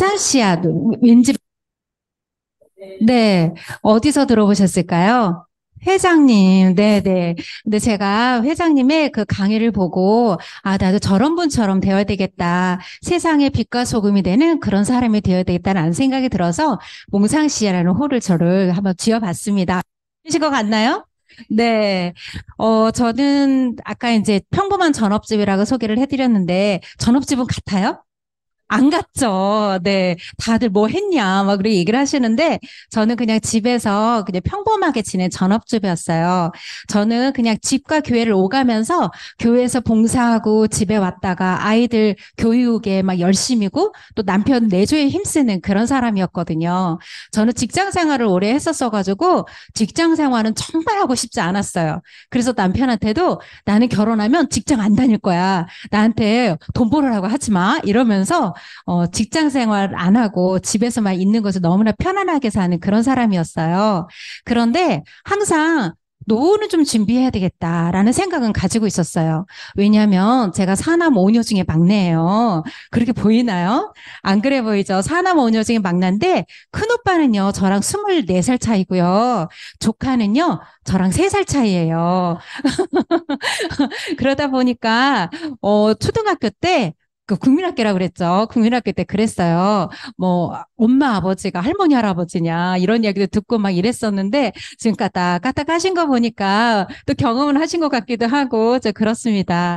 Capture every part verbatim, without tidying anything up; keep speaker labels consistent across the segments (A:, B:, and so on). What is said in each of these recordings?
A: 몽산 씨야, 왠지, 네, 어디서 들어보셨을까요? 회장님, 네네. 근데 제가 회장님의 그 강의를 보고, 아, 나도 저런 분처럼 되어야 되겠다. 세상에 빛과 소금이 되는 그런 사람이 되어야 되겠다는 생각이 들어서, 몽상 씨라는 호를 저를 한번 지어봤습니다. 되신 것 같나요? 네. 어, 저는 아까 이제 평범한 전업주부라고 소개를 해드렸는데, 전업주부 같아요? 안 갔죠. 네. 다들 뭐 했냐, 막 그렇게 얘기를 하시는데, 저는 그냥 집에서 그냥 평범하게 지낸 전업주부였어요. 저는 그냥 집과 교회를 오가면서 교회에서 봉사하고 집에 왔다가 아이들 교육에 막 열심이고 또 남편 내조에 힘쓰는 그런 사람이었거든요. 저는 직장 생활을 오래 했었어가지고 직장 생활은 정말 하고 싶지 않았어요. 그래서 남편한테도 나는 결혼하면 직장 안 다닐 거야. 나한테 돈 벌으라고 하지 마. 이러면서 어, 직장 생활 안 하고 집에서만 있는 것을 너무나 편안하게 사는 그런 사람이었어요. 그런데 항상 노후는 좀 준비해야 되겠다라는 생각은 가지고 있었어요. 왜냐하면 제가 사남 오녀 중에 막내예요. 그렇게 보이나요? 안 그래 보이죠? 사남 오녀 중에 막내인데 큰오빠는요, 저랑 스물네 살 차이고요. 조카는요, 저랑 세 살 차이예요. 그러다 보니까 어 초등학교 때 그 국민학교라고 그랬죠. 국민학교 때 그랬어요. 뭐 엄마 아버지가 할머니 할아버지냐 이런 이야기도 듣고 막 이랬었는데 지금 까딱까딱 하신 거 보니까 또 경험을 하신 것 같기도 하고 저 그렇습니다.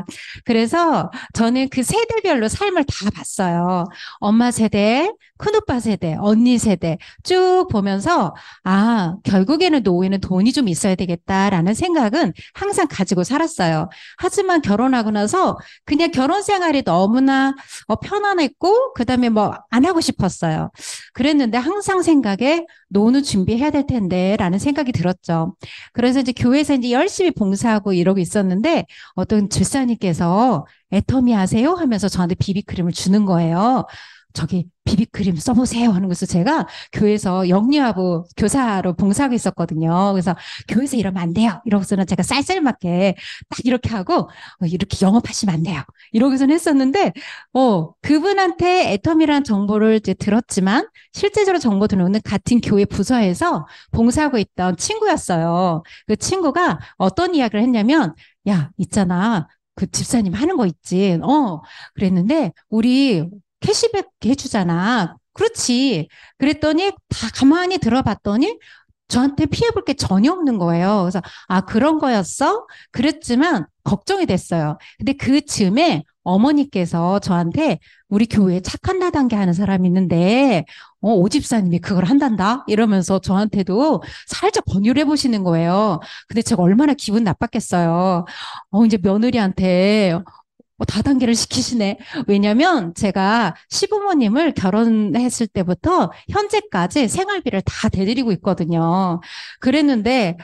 A: 그래서 저는 그 세대별로 삶을 다 봤어요. 엄마 세대, 큰오빠 세대, 언니 세대 쭉 보면서 아, 결국에는 노후에는 돈이 좀 있어야 되겠다라는 생각은 항상 가지고 살았어요. 하지만 결혼하고 나서 그냥 결혼 생활이 너무나 어, 편안했고, 그 다음에 뭐 안 하고 싶었어요. 그랬는데 항상 생각에 노후 준비해야 될 텐데 라는 생각이 들었죠. 그래서 이제 교회에서 이제 열심히 봉사하고 이러고 있었는데 어떤 집사님께서 애터미 하세요? 하면서 저한테 비비크림을 주는 거예요. 저기 비비크림 써보세요 하는 것을 제가 교회에서 영유아부 교사로 봉사하고 있었거든요. 그래서 교회에서 이러면 안 돼요. 이러고서는 제가 쌀쌀맞게 딱 이렇게 하고 어, 이렇게 영업하시면 안 돼요. 이러고서는 했었는데 어, 그분한테 애텀이라는 정보를 이제 들었지만 실제적으로 정보 들어오는 같은 교회 부서에서 봉사하고 있던 친구였어요. 그 친구가 어떤 이야기를 했냐면 야, 있잖아. 그 집사님 하는 거 있지. 어, 그랬는데 우리 캐시백 해주잖아. 그렇지. 그랬더니 다 가만히 들어봤더니 저한테 피해볼 게 전혀 없는 거예요. 그래서 아, 그런 거였어? 그랬지만 걱정이 됐어요. 근데 그 즈음에 어머니께서 저한테 우리 교회에 착한 나단계 하는 사람이 있는데 어, 오 집사님이 그걸 한단다? 이러면서 저한테도 살짝 권유를 해보시는 거예요. 근데 제가 얼마나 기분 나빴겠어요. 어, 이제 며느리한테 뭐 다단계를 시키시네. 왜냐면 제가 시부모님을 결혼했을 때부터 현재까지 생활비를 다 대드리고 있거든요. 그랬는데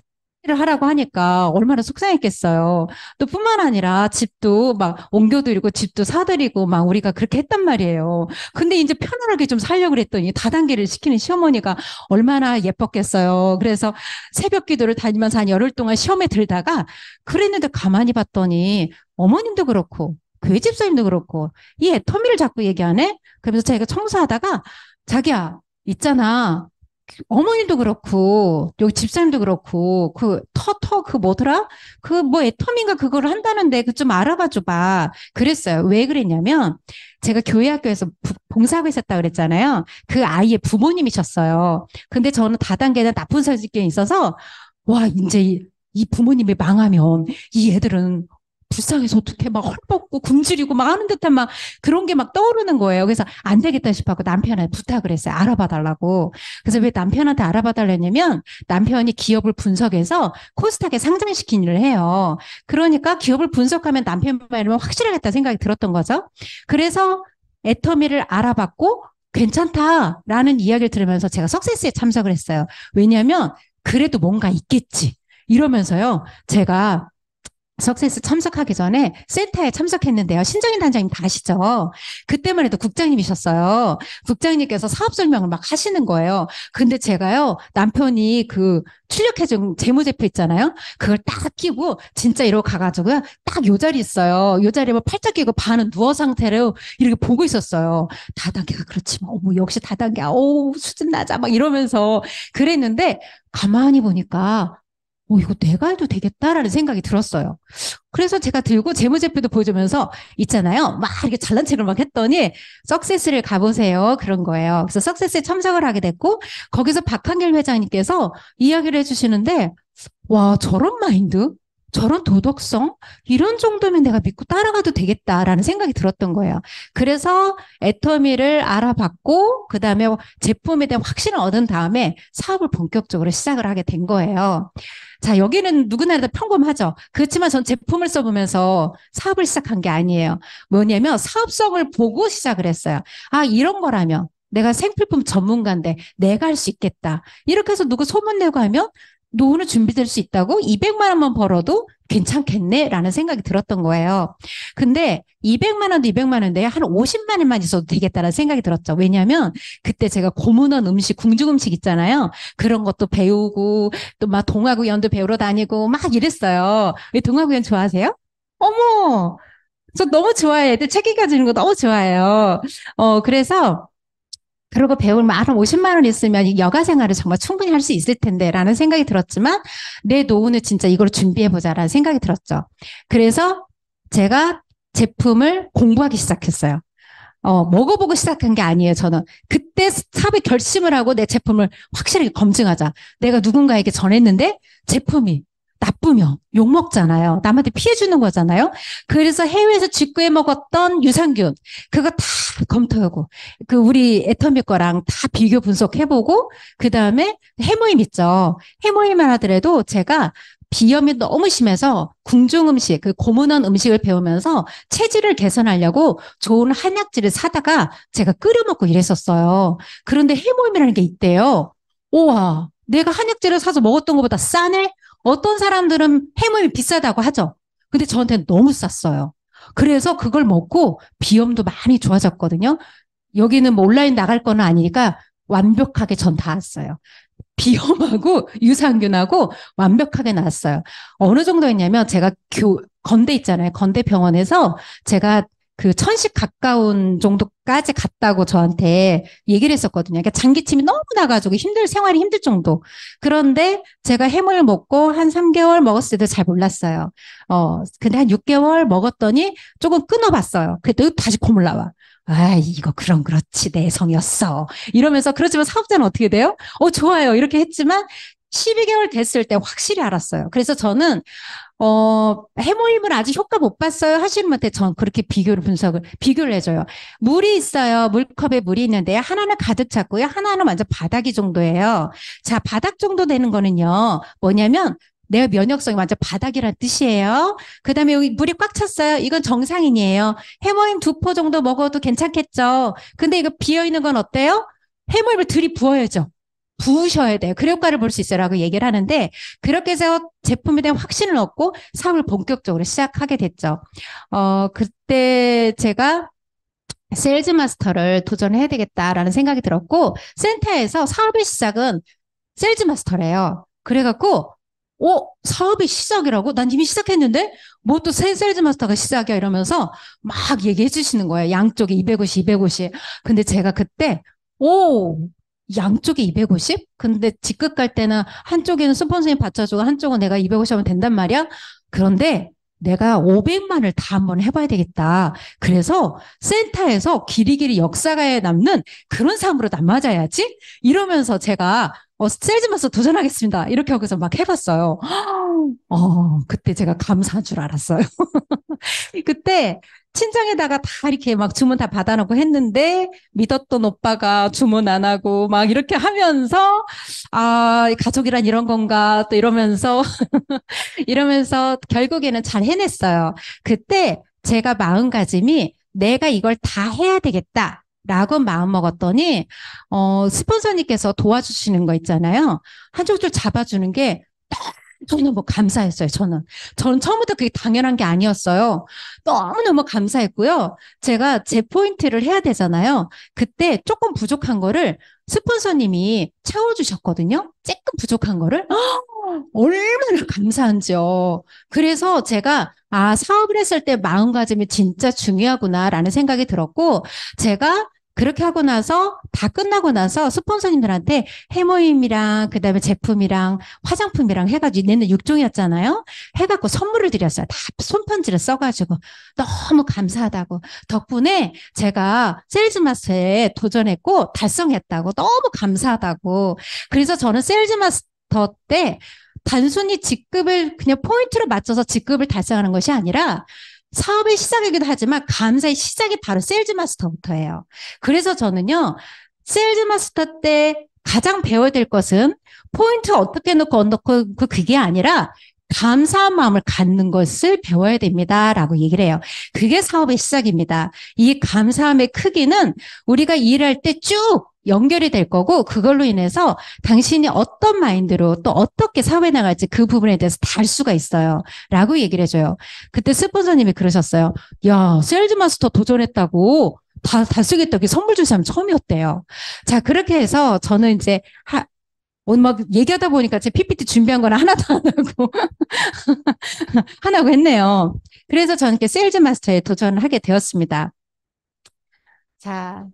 A: 를 하라고 하니까 얼마나 속상했겠어요. 또 뿐만 아니라 집도 막 옮겨드리고 집도 사드리고 막 우리가 그렇게 했단 말이에요. 근데 이제 편안하게 좀 살려고 그랬더니 다단계를 시키는 시어머니가 얼마나 예뻤겠어요. 그래서 새벽 기도를 다니면서 한 열흘 동안 시험에 들다가 그랬는데 가만히 봤더니 어머님도 그렇고 교회 집사님도 그렇고 이 애터미를 자꾸 얘기하네? 그러면서 제가 청소하다가 자기야 있잖아. 어머님도 그렇고 여기 집사님도 그렇고 그 터 터 그 뭐더라 그 뭐 애터미인가 그거를 한다는데 그 좀 알아봐 줘봐 그랬어요. 왜 그랬냐면 제가 교회 학교에서 부- 봉사하고 있었다 그랬잖아요. 그 아이의 부모님이셨어요. 근데 저는 다단계나 나쁜 성격이 있어서 와 이제 이, 이 부모님이 망하면 이 애들은 불쌍해서 어떻게 막 헐벗고 굶주리고 막 하는 듯한 막 그런 게 막 떠오르는 거예요. 그래서 안 되겠다 싶어서 남편한테 부탁을 했어요. 알아봐 달라고. 그래서 왜 남편한테 알아봐 달랬냐면 남편이 기업을 분석해서 코스닥에 상장시킨 일을 해요. 그러니까 기업을 분석하면 남편 말이면 확실하겠다 생각이 들었던 거죠. 그래서 애터미를 알아봤고 괜찮다라는 이야기를 들으면서 제가 석세스에 참석을 했어요. 왜냐하면 그래도 뭔가 있겠지. 이러면서요. 제가 석세스 참석하기 전에 센터에 참석했는데요. 신정인 단장님 다 아시죠? 그때만 해도 국장님이셨어요. 국장님께서 사업 설명을 막 하시는 거예요. 근데 제가요, 남편이 그 출력해준 재무제표 있잖아요. 그걸 딱 끼고 진짜 이러고 가가지고요. 딱 요 자리 있어요. 요 자리에 뭐 팔짱 끼고 반은 누워 상태로 이렇게 보고 있었어요. 다단계가 그렇지만 어머 역시 다단계 어우 수준 낮아 막 이러면서 그랬는데 가만히 보니까 어, 이거 내가 해도 되겠다라는 생각이 들었어요. 그래서 제가 들고 재무제표도 보여주면서 있잖아요. 막 이렇게 잘난 척을 막 했더니 석세스를 가보세요. 그런 거예요. 그래서 석세스에 참석을 하게 됐고 거기서 박한길 회장님께서 이야기를 해주시는데 와, 저런 마인드? 저런 도덕성? 이런 정도면 내가 믿고 따라가도 되겠다라는 생각이 들었던 거예요. 그래서 애터미를 알아봤고, 그 다음에 제품에 대한 확신을 얻은 다음에 사업을 본격적으로 시작을 하게 된 거예요. 자, 여기는 누구나 다 평범하죠. 그렇지만 전 제품을 써보면서 사업을 시작한 게 아니에요. 뭐냐면 사업성을 보고 시작을 했어요. 아, 이런 거라면 내가 생필품 전문가인데 내가 할 수 있겠다. 이렇게 해서 누구 소문내고 하면 노후는 준비될 수 있다고 이백만 원만 벌어도 괜찮겠네 라는 생각이 들었던 거예요. 근데 이백만 원도 이백만 원인데 한 오십만 원만 있어도 되겠다라는 생각이 들었죠. 왜냐하면 그때 제가 고문원 음식, 궁중 음식 있잖아요. 그런 것도 배우고 또 막 동화구연도 배우러 다니고 막 이랬어요. 왜 동화구연 좋아하세요? 어머, 저 너무 좋아해요. 애들 책 읽어주는 거 너무 좋아해요. 어, 그래서 그러고 배우면 한 오십만 원 있으면 이 여가 생활을 정말 충분히 할 수 있을 텐데 라는 생각이 들었지만 내 노후는 진짜 이걸 준비해보자라는 생각이 들었죠. 그래서 제가 제품을 공부하기 시작했어요. 어, 먹어보고 시작한 게 아니에요, 저는. 그때 사업에 결심을 하고 내 제품을 확실하게 검증하자. 내가 누군가에게 전했는데 제품이 나쁘면 욕먹잖아요. 남한테 피해주는 거잖아요. 그래서 해외에서 직구해 먹었던 유산균, 그거 다 검토하고, 그 우리 애터미 거랑 다 비교 분석해보고, 그 다음에 해모임 있죠. 해모임만 하더라도 제가 비염이 너무 심해서 궁중 음식, 그 고문원 음식을 배우면서 체질을 개선하려고 좋은 한약재를 사다가 제가 끓여 먹고 이랬었어요. 그런데 해모임이라는 게 있대요. 우와, 내가 한약재를 사서 먹었던 것보다 싸네? 어떤 사람들은 해모임이 비싸다고 하죠. 근데 저한테는 너무 쌌어요. 그래서 그걸 먹고 비염도 많이 좋아졌거든요. 여기는 뭐 온라인 나갈 거는 아니니까 완벽하게 전 다 왔어요. 비염하고 유산균하고 완벽하게 나았어요. 어느 정도 했냐면 제가 교, 건대 있잖아요. 건대병원에서 제가 그 천식 가까운 정도까지 갔다고 저한테 얘기를 했었거든요. 그러니까 장기침이 너무 나가지고 힘들, 생활이 힘들 정도. 그런데 제가 해물 먹고 한 삼 개월 먹었을 때도 잘 몰랐어요. 어, 근데 한 육 개월 먹었더니 조금 끊어봤어요. 그랬더니 다시 콧물 나와. 아, 이거 그럼 그렇지. 내성이었어. 이러면서 그렇지만 사업자는 어떻게 돼요? 어, 좋아요. 이렇게 했지만 십이 개월 됐을 때 확실히 알았어요. 그래서 저는 어, 해모임을 아직 효과 못 봤어요 하시는 분한테 전 그렇게 비교를 분석을, 비교를 해줘요. 물이 있어요. 물컵에 물이 있는데 하나는 가득 찼고요. 하나는 완전 바닥이 정도예요. 자, 바닥 정도 되는 거는요. 뭐냐면 내 면역성이 완전 바닥이란 뜻이에요. 그 다음에 여기 물이 꽉 찼어요. 이건 정상인이에요. 해모임 두 포 정도 먹어도 괜찮겠죠. 근데 이거 비어있는 건 어때요? 해모임을 들이부어야죠. 부으셔야 돼요. 그 효과를 볼 수 있어라고 얘기를 하는데 그렇게 해서 제품에 대한 확신을 얻고 사업을 본격적으로 시작하게 됐죠. 어, 그때 제가 세일즈 마스터를 도전해야 되겠다라는 생각이 들었고 센터에서 사업의 시작은 세일즈 마스터래요. 그래갖고 어, 사업의 시작이라고? 난 이미 시작했는데? 뭐 또 세일즈 마스터가 시작이야 이러면서 막 얘기해 주시는 거예요. 양쪽에 이백오십, 이백오십. 근데 제가 그때 오, 양쪽에 이백오십? 근데 직급 갈 때는 한쪽에는 스폰서님 받쳐주고 한쪽은 내가 이백오십 하면 된단 말이야. 그런데 내가 오백만을 다 한번 해봐야 되겠다. 그래서 센터에서 길이길이 역사가에 남는 그런 사람으로 남아져야지? 이러면서 제가 어, 세일즈마스터 도전하겠습니다. 이렇게 하고서 막 해봤어요. 어, 그때 제가 감사한 줄 알았어요. 그때 친정에다가 다 이렇게 막 주문 다 받아놓고 했는데 믿었던 오빠가 주문 안 하고 막 이렇게 하면서 아, 가족이란 이런 건가 또 이러면서 이러면서 결국에는 잘 해냈어요. 그때 제가 마음가짐이 내가 이걸 다 해야 되겠다. 라고 마음 먹었더니 어 스폰서님께서 도와주시는 거 있잖아요. 한 줄줄 잡아주는 게 저는 뭐 감사했어요, 저는. 저는 처음부터 그게 당연한 게 아니었어요. 너무너무 감사했고요. 제가 제 포인트를 해야 되잖아요. 그때 조금 부족한 거를 스폰서님이 채워주셨거든요. 조금 부족한 거를. 얼마나 감사한지요. 그래서 제가 아, 사업을 했을 때 마음가짐이 진짜 중요하구나라는 생각이 들었고 제가 그렇게 하고 나서 다 끝나고 나서 스폰서님들한테 해모임이랑 그다음에 제품이랑 화장품이랑 해가지고 내는 육 종이었잖아요. 해갖고 선물을 드렸어요. 다 손편지를 써가지고 너무 감사하다고 덕분에 제가 세일즈 마스터에 도전했고 달성했다고 너무 감사하다고. 그래서 저는 세일즈 마스터 때 단순히 직급을 그냥 포인트로 맞춰서 직급을 달성하는 것이 아니라 사업의 시작이기도 하지만 감사의 시작이 바로 세일즈 마스터부터예요. 그래서 저는요, 세일즈 마스터 때 가장 배워야 될 것은 포인트 어떻게 넣고 안 넣고 그게 아니라 감사한 마음을 갖는 것을 배워야 됩니다라고 얘기를 해요. 그게 사업의 시작입니다. 이 감사함의 크기는 우리가 일할 때 쭉 연결이 될 거고 그걸로 인해서 당신이 어떤 마인드로 또 어떻게 사회에 나갈지 그 부분에 대해서 다 알 수가 있어요. 라고 얘기를 해줘요. 그때 스폰서님이 그러셨어요. 야, 세일즈 마스터 도전했다고 다, 다 쓰겠다고 선물 줄 사람 처음이었대요. 자, 그렇게 해서 저는 이제 하, 오늘 막 얘기하다 보니까 제 피피티 준비한 건 하나도 안 하고 하나고 했네요. 그래서 저는 이렇게 세일즈 마스터에 도전을 하게 되었습니다. 자,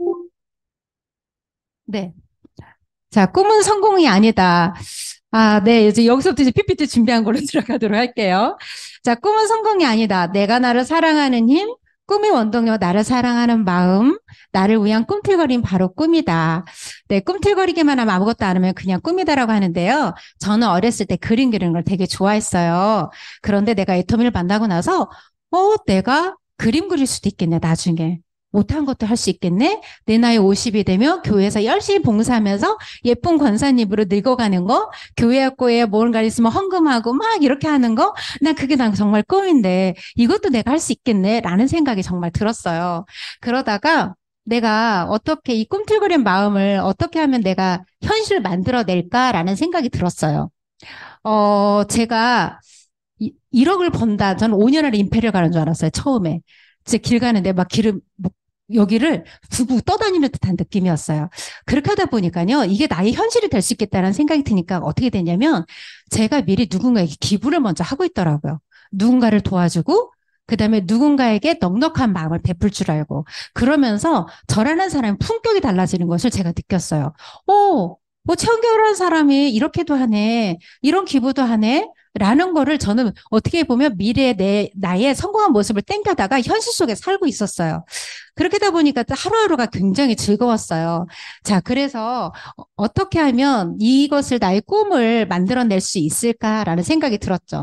A: 네. 자, 꿈은 성공이 아니다. 아, 네. 이제 여기서부터 이제 피피티 준비한 걸로 들어가도록 할게요. 자, 꿈은 성공이 아니다. 내가 나를 사랑하는 힘, 꿈의 원동력, 나를 사랑하는 마음, 나를 위한 꿈틀거림 바로 꿈이다. 네, 꿈틀거리기만 하면 아무것도 안 하면 그냥 꿈이다라고 하는데요. 저는 어렸을 때 그림 그리는 걸 되게 좋아했어요. 그런데 내가 애터미를 만나고 나서, 어, 내가 그림 그릴 수도 있겠네, 나중에. 못한 것도 할 수 있겠네? 내 나이 오십이 되면 교회에서 열심히 봉사하면서 예쁜 권사님으로 늙어가는 거, 교회 학교에 뭔가 있으면 헌금하고 막 이렇게 하는 거, 난 그게 난 정말 꿈인데 이것도 내가 할 수 있겠네? 라는 생각이 정말 들었어요. 그러다가 내가 어떻게 이 꿈틀거린 마음을 어떻게 하면 내가 현실을 만들어낼까라는 생각이 들었어요. 어, 제가 이, 일억을 번다. 저는 오 년 안에 임페리얼 가는 줄 알았어요, 처음에. 이제 길 가는데 막 길을 뭐 여기를 두고 떠다니는 듯한 느낌이었어요. 그렇게 하다 보니까요, 이게 나의 현실이 될 수 있겠다는 생각이 드니까 어떻게 됐냐면, 제가 미리 누군가에게 기부를 먼저 하고 있더라고요. 누군가를 도와주고, 그 다음에 누군가에게 넉넉한 마음을 베풀 줄 알고, 그러면서 저라는 사람의 품격이 달라지는 것을 제가 느꼈어요. 오, 뭐 체험교육을 사람이 이렇게도 하네, 이런 기부도 하네, 라는 거를 저는 어떻게 보면 미래의 내, 나의 성공한 모습을 땡겨다가 현실 속에 살고 있었어요. 그렇게 하다 보니까 또 하루하루가 굉장히 즐거웠어요. 자, 그래서 어떻게 하면 이것을 나의 꿈을 만들어낼 수 있을까라는 생각이 들었죠.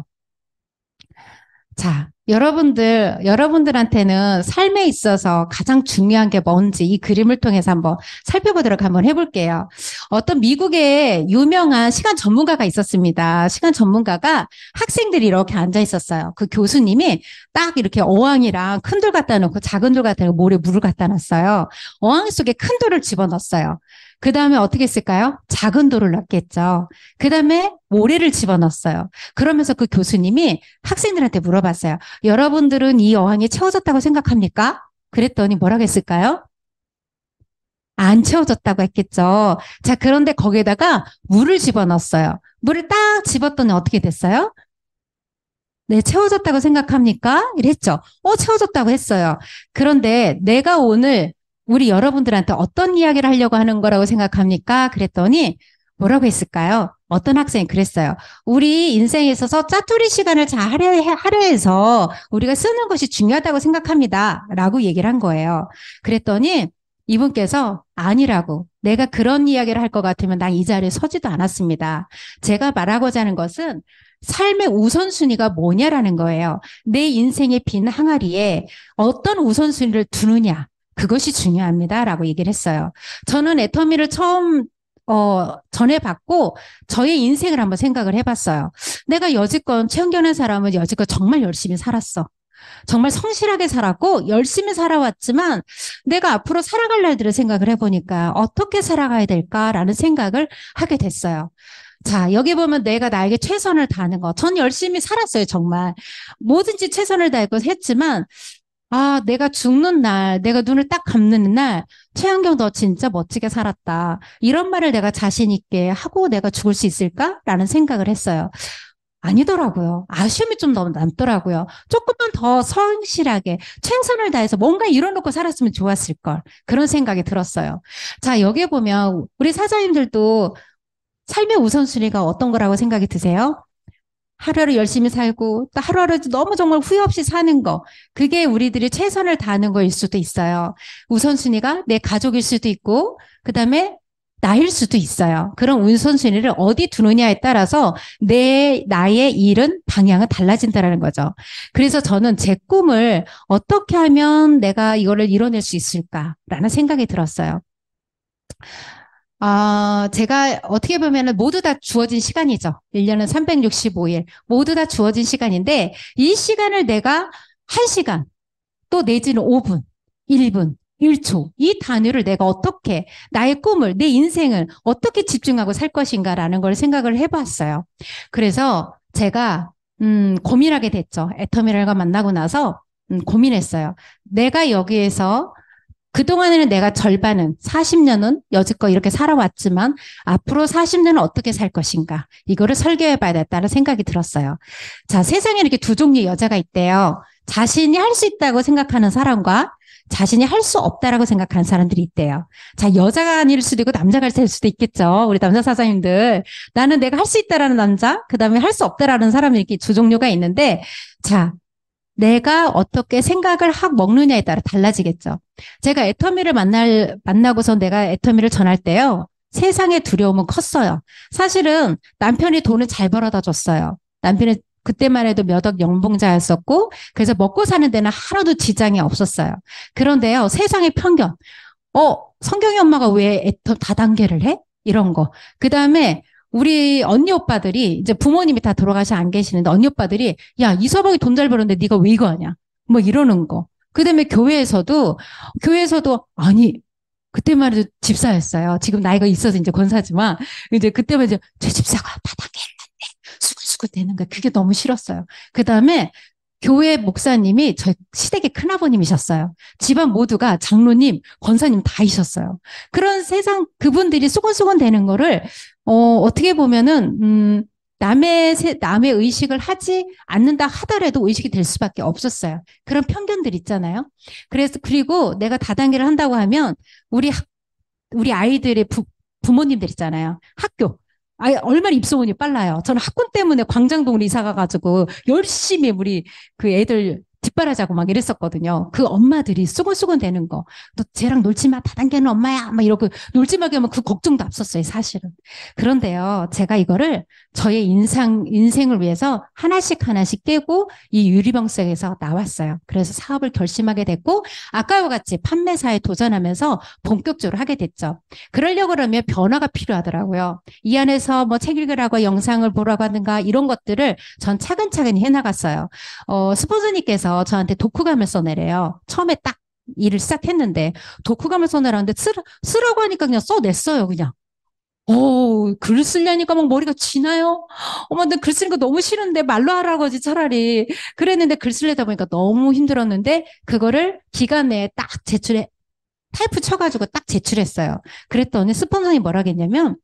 A: 자, 여러분들, 여러분들한테는 삶에 있어서 가장 중요한 게 뭔지 이 그림을 통해서 한번 살펴보도록 한번 해볼게요. 어떤 미국의 유명한 시간 전문가가 있었습니다. 시간 전문가가 학생들이 이렇게 앉아 있었어요. 그 교수님이 딱 이렇게 어항이랑 큰 돌 갖다 놓고 작은 돌 갖다 놓고 모래 물을 갖다 놨어요. 어항 속에 큰 돌을 집어넣었어요. 그 다음에 어떻게 했을까요? 작은 돌을 넣겠죠. 그 다음에 모래를 집어넣었어요. 그러면서 그 교수님이 학생들한테 물어봤어요. 여러분들은 이 어항이 채워졌다고 생각합니까? 그랬더니 뭐라고 했을까요? 안 채워졌다고 했겠죠. 자, 그런데 거기에다가 물을 집어넣었어요. 물을 딱 집었더니 어떻게 됐어요? 네, 채워졌다고 생각합니까? 이랬죠. 어, 채워졌다고 했어요. 그런데 내가 오늘 우리 여러분들한테 어떤 이야기를 하려고 하는 거라고 생각합니까? 그랬더니 뭐라고 했을까요? 어떤 학생이 그랬어요. 우리 인생에 있어서 짜투리 시간을 잘 하려, 하려 해서 우리가 쓰는 것이 중요하다고 생각합니다. 라고 얘기를 한 거예요. 그랬더니 이분께서 아니라고, 내가 그런 이야기를 할 것 같으면 난 이 자리에 서지도 않았습니다. 제가 말하고자 하는 것은 삶의 우선순위가 뭐냐라는 거예요. 내 인생의 빈 항아리에 어떤 우선순위를 두느냐, 그것이 중요합니다. 라고 얘기를 했어요. 저는 애터미를 처음 어, 전해받고 저의 인생을 한번 생각을 해봤어요. 내가 여지껏 최은경이라는 사람은 여지껏 정말 열심히 살았어. 정말 성실하게 살았고 열심히 살아왔지만 내가 앞으로 살아갈 날들을 생각을 해보니까 어떻게 살아가야 될까라는 생각을 하게 됐어요. 자, 여기 보면 내가 나에게 최선을 다하는 거. 전 열심히 살았어요, 정말. 뭐든지 최선을 다하고 했지만, 아, 내가 죽는 날, 내가 눈을 딱 감는 날, 최현경 너 진짜 멋지게 살았다. 이런 말을 내가 자신 있게 하고 내가 죽을 수 있을까? 라는 생각을 했어요. 아니더라고요. 아쉬움이 좀 너무 남더라고요. 조금만 더 성실하게 최선을 다해서 뭔가 이뤄놓고 살았으면 좋았을 걸. 그런 생각이 들었어요. 자, 여기에 보면 우리 사장님들도 삶의 우선순위가 어떤 거라고 생각이 드세요? 하루하루 열심히 살고 또 하루하루 너무 정말 후회 없이 사는 거. 그게 우리들이 최선을 다하는 거일 수도 있어요. 우선순위가 내 가족일 수도 있고 그다음에 나일 수도 있어요. 그런 우선순위를 어디 두느냐에 따라서 내 나의 일은 방향은 달라진다라는 거죠. 그래서 저는 제 꿈을 어떻게 하면 내가 이거를 이뤄낼 수 있을까라는 생각이 들었어요. 아, 제가 어떻게 보면은 모두 다 주어진 시간이죠. 일 년은 삼백육십오 일. 모두 다 주어진 시간인데, 이 시간을 내가 한 시간, 또 내지는 오 분, 일 분, 일 초, 이 단위를 내가 어떻게, 나의 꿈을, 내 인생을 어떻게 집중하고 살 것인가라는 걸 생각을 해봤어요. 그래서 제가, 음, 고민하게 됐죠. 애터미럴과 만나고 나서, 음, 고민했어요. 내가 여기에서 그동안에는 내가 절반은 사십 년은 여지껏 이렇게 살아왔지만 앞으로 사십 년은 어떻게 살 것인가 이거를 설계해 봐야 겠다는 생각이 들었어요. 자, 세상에 이렇게 두 종류의 여자가 있대요. 자신이 할 수 있다고 생각하는 사람과 자신이 할 수 없다라고 생각하는 사람들이 있대요. 자, 여자가 아닐 수도 있고 남자가 될 수도 있겠죠. 우리 남자 사장님들. 나는 내가 할 수 있다라는 남자, 그다음에 할 수 없다라는 사람이 이렇게 두 종류가 있는데 자, 내가 어떻게 생각을 확 먹느냐에 따라 달라지겠죠. 제가 애터미를 만날, 만나고서 내가 애터미를 전할 때요. 세상의 두려움은 컸어요. 사실은 남편이 돈을 잘 벌어다 줬어요. 남편이 그때만 해도 몇 억 연봉자였었고, 그래서 먹고 사는 데는 하나도 지장이 없었어요. 그런데요, 세상의 편견. 어, 성경이 엄마가 왜 애터 다단계를 해? 이런 거. 그 다음에 우리 언니 오빠들이 이제 부모님이 다 돌아가셔 안 계시는데 언니 오빠들이 야, 이서방이 돈 잘 벌었는데 네가 왜 이거 하냐? 뭐 이러는 거. 그다음에 교회에서도 교회에서도 아니 그때만 해도 집사였어요. 지금 나이가 있어서 이제 권사지만 이제 그때만 이제 제 집사가 바닥에 수근수근 되는 거야. 그게 너무 싫었어요. 그다음에 교회 목사님이 저 시댁의 큰아버님이셨어요. 집안 모두가 장로님, 권사님 다이셨어요. 그런 세상 그분들이 수건수건 되는 거를 어, 어떻게 보면은 음, 남의 세, 남의 의식을 하지 않는다 하더라도 의식이 될 수밖에 없었어요. 그런 편견들 있잖아요. 그래서 그리고 내가 다단계를 한다고 하면 우리 학, 우리 아이들의 부, 부모님들 있잖아요. 학교 아, 얼마나 입소문이 빨라요. 저는 학군 때문에 광장동으로 이사 가가지고 열심히 우리 그 애들 뒷바라지하고 막 이랬었거든요. 그 엄마들이 수근수근 되는 거. 너 쟤랑 놀지 마. 다단계는 엄마야. 막 이러고 놀지 마게 하면 그 걱정도 앞섰어요, 사실은. 그런데요, 제가 이거를 저의 인상, 인생을 위해서 하나씩 하나씩 깨고 이 유리병석에서 나왔어요. 그래서 사업을 결심하게 됐고, 아까와 같이 판매사에 도전하면서 본격적으로 하게 됐죠. 그러려고 그러면 변화가 필요하더라고요. 이 안에서 뭐 책 읽으라고 영상을 보라고 하든가 이런 것들을 전 차근차근히 해나갔어요. 어, 스폰서님께서 저한테 독후감을 써내래요. 처음에 딱 일을 시작했는데 독후감을 써내라는데 쓰라, 쓰라고 하니까 그냥 써냈어요, 그냥. 어, 글 쓰려니까 막 머리가 쥐나요? 어머, 근데 글 쓰는 거 너무 싫은데 말로 하라고 하지 차라리. 그랬는데 글 쓰려다 보니까 너무 힘들었는데 그거를 기간 내에 딱 제출해, 타이프 쳐가지고 딱 제출했어요. 그랬더니 스폰서님이 뭐라 했냐면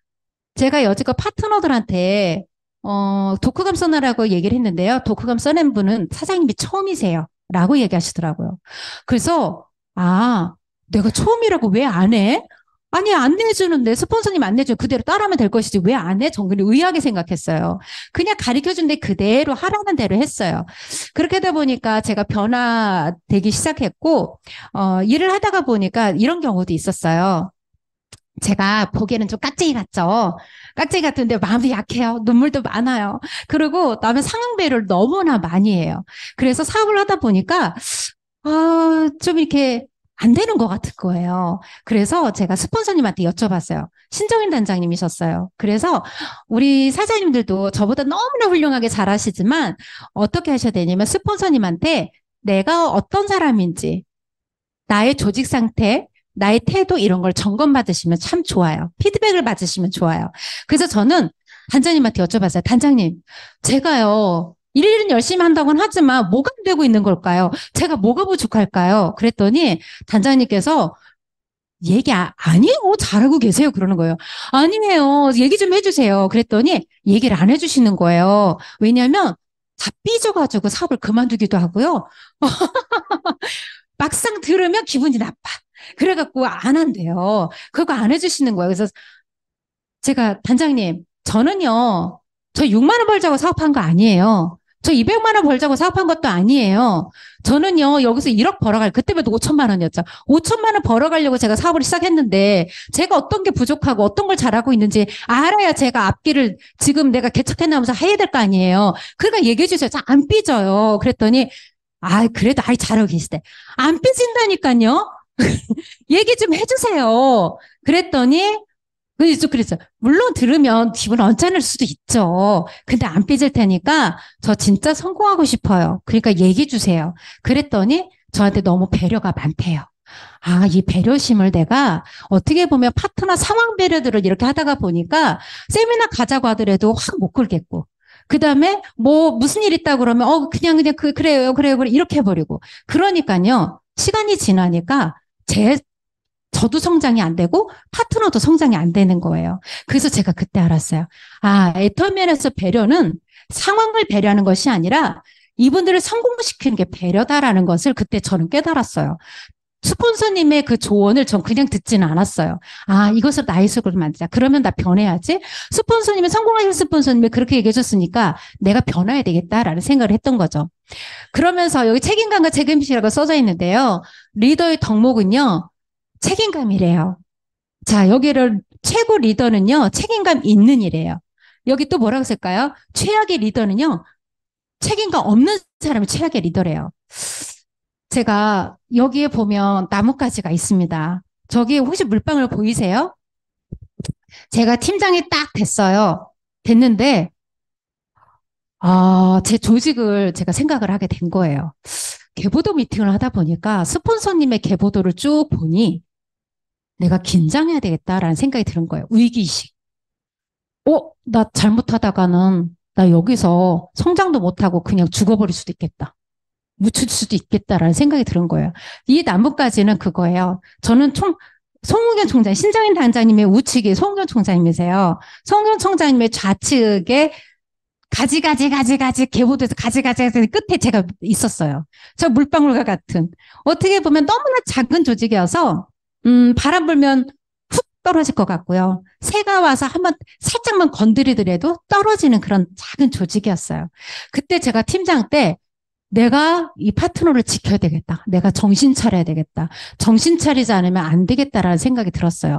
A: 제가 여지껏 파트너들한테 어, 독후감 써내라고 얘기를 했는데요. 독후감 써낸 분은 사장님이 처음이세요. 라고 얘기하시더라고요. 그래서, 아, 내가 처음이라고 왜 안 해? 아니, 안 내주는데, 스폰서님 안 내줘. 그대로 따라하면 될 것이지. 왜 안 해? 전 그냥 의아하게 생각했어요. 그냥 가르쳐 준데 그대로 하라는 대로 했어요. 그렇게 하다 보니까 제가 변화되기 시작했고, 어, 일을 하다가 보니까 이런 경우도 있었어요. 제가 보기에는 좀 깍쟁이 같죠? 깍쟁이 같은데 마음이 약해요. 눈물도 많아요. 그리고 남의 상응 배려를 너무나 많이 해요. 그래서 사업을 하다 보니까, 아, 좀 이렇게 안 되는 것 같은 거예요. 그래서 제가 스폰서님한테 여쭤봤어요. 신정인 단장님이셨어요. 그래서 우리 사장님들도 저보다 너무나 훌륭하게 잘하시지만 어떻게 하셔야 되냐면 스폰서님한테 내가 어떤 사람인지 나의 조직 상태, 나의 태도 이런 걸 점검받으시면 참 좋아요. 피드백을 받으시면 좋아요. 그래서 저는 단장님한테 여쭤봤어요. 단장님, 제가요, 일일은 열심히 한다고는 하지만 뭐가 안 되고 있는 걸까요? 제가 뭐가 부족할까요? 그랬더니 단장님께서 얘기 아, 아니에요. 잘하고 계세요. 그러는 거예요. 아니에요. 얘기 좀 해주세요. 그랬더니 얘기를 안 해주시는 거예요. 왜냐하면 다 삐져가지고 사업을 그만두기도 하고요. 막상 들으면 기분이 나빠. 그래갖고 안 한대요. 그거 안 해주시는 거예요. 그래서 제가 단장님, 저는요, 저 육만 원 벌자고 사업한 거 아니에요. 저 이백만 원 벌자고 사업한 것도 아니에요. 저는요, 여기서 일억 벌어갈, 그때부터 오천만 원이었죠. 오천만 원 벌어가려고 제가 사업을 시작했는데, 제가 어떤 게 부족하고 어떤 걸 잘하고 있는지 알아야 제가 앞길을 지금 내가 개척해 나면서 해야 될 거 아니에요. 그러니까 얘기해 주세요. 자, 안 삐져요. 그랬더니, 아, 그래도 아이 잘하고 계시대. 안 삐진다니까요. 얘기 좀 해주세요. 그랬더니, 그래서 그랬어요. 물론 들으면 기분 언짢을 수도 있죠. 근데 안 삐질 테니까 저 진짜 성공하고 싶어요. 그러니까 얘기해 주세요. 그랬더니 저한테 너무 배려가 많대요. 아, 이 배려심을 내가 어떻게 보면 파트너 상황 배려들을 이렇게 하다가 보니까 세미나 가자고 하더라도 확 못 걸겠고. 그 다음에 뭐 무슨 일 있다 그러면 어, 그냥 그냥 그, 그래요, 그래요, 그래. 이렇게 해버리고. 그러니까요. 시간이 지나니까 제 저도 성장이 안 되고 파트너도 성장이 안 되는 거예요. 그래서 제가 그때 알았어요. 아, 애터미에서 배려는 상황을 배려하는 것이 아니라 이분들을 성공시키는 게 배려다라는 것을 그때 저는 깨달았어요. 스폰서님의 그 조언을 전 그냥 듣지는 않았어요. 아, 이것을 나의 속으로 만들자. 그러면 나 변해야지. 스폰서님이 성공하신 스폰서님이 그렇게 얘기해 줬으니까 내가 변해야 되겠다라는 생각을 했던 거죠. 그러면서 여기 책임감과 책임이라고 써져 있는데요. 리더의 덕목은요. 책임감이래요. 자, 여기를 최고 리더는요, 책임감 있는 이래요. 여기 또 뭐라고 쓸까요? 최악의 리더는요, 책임감 없는 사람이 최악의 리더래요. 제가 여기에 보면 나뭇가지가 있습니다. 저기 혹시 물방울 보이세요? 제가 팀장이 딱 됐어요. 됐는데, 아, 제 조직을 제가 생각을 하게 된 거예요. 개보도 미팅을 하다 보니까 스폰서님의 개보도를 쭉 보니 내가 긴장해야 되겠다라는 생각이 드는 거예요. 위기의식. 어, 나 잘못하다가는 나 여기서 성장도 못하고 그냥 죽어버릴 수도 있겠다. 묻힐 수도 있겠다라는 생각이 드는 거예요. 이 나뭇가지는 그거예요. 저는 총, 송우견 총장, 신정인 단장님의 우측이 송우견 총장님이세요. 송우견 총장님의 좌측에 가지, 가지, 가지, 가지, 개보도에서 가지, 가지, 가지, 끝에 제가 있었어요. 저 물방울과 같은. 어떻게 보면 너무나 작은 조직이어서 음, 바람 불면 훅 떨어질 것 같고요. 새가 와서 한번 살짝만 건드리더라도 떨어지는 그런 작은 조직이었어요. 그때 제가 팀장 때 내가 이 파트너를 지켜야 되겠다. 내가 정신 차려야 되겠다. 정신 차리지 않으면 안 되겠다라는 생각이 들었어요.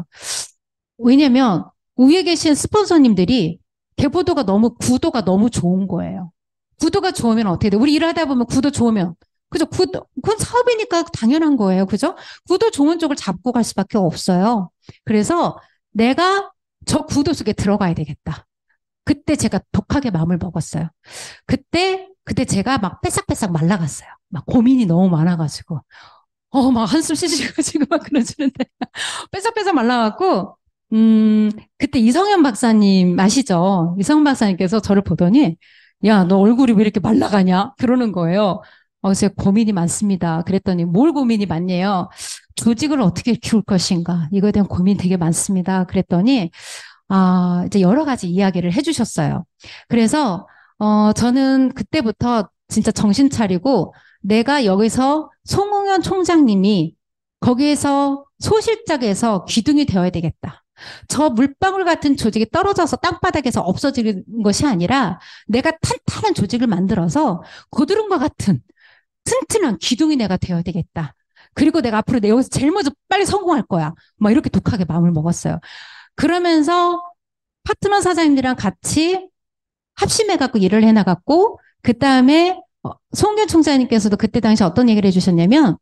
A: 왜냐면 위에 계신 스폰서님들이 개보도가 너무 구도가 너무 좋은 거예요. 구도가 좋으면 어떻게 돼? 우리 일하다 보면 구도 좋으면 그죠? 구도, 그건 사업이니까 당연한 거예요. 그죠? 구도 좋은 쪽을 잡고 갈 수밖에 없어요. 그래서 내가 저 구도 속에 들어가야 되겠다. 그때 제가 독하게 마음을 먹었어요. 그때, 그때 제가 막 뺏싹뺏싹 말라갔어요. 막 고민이 너무 많아가지고. 어, 막 한숨 쉬시고 막 그러시는데. 뺏싹뺏싹 말라갖고, 음, 그때 이성현 박사님 아시죠? 이성현 박사님께서 저를 보더니, 야, 너 얼굴이 왜 이렇게 말라가냐? 그러는 거예요. 어, 제가 고민이 많습니다. 그랬더니 뭘 고민이 많냐요? 조직을 어떻게 키울 것인가? 이거에 대한 고민이 되게 많습니다. 그랬더니, 아, 이제 여러 가지 이야기를 해주셨어요. 그래서, 어, 저는 그때부터 진짜 정신 차리고 내가 여기서 송홍현 총장님이 거기에서 소실적에서 기둥이 되어야 되겠다. 저 물방울 같은 조직이 떨어져서 땅바닥에서 없어지는 것이 아니라 내가 탄탄한 조직을 만들어서 고드름과 같은 튼튼한 기둥이 내가 되어야 되겠다. 그리고 내가 앞으로 내 여기서 제일 먼저 빨리 성공할 거야. 막 이렇게 독하게 마음을 먹었어요. 그러면서 파트너 사장님들이랑 같이 합심해갖고 일을 해나갔고, 그 다음에 송현 총장님께서도 그때 당시 어떤 얘기를 해주셨냐면,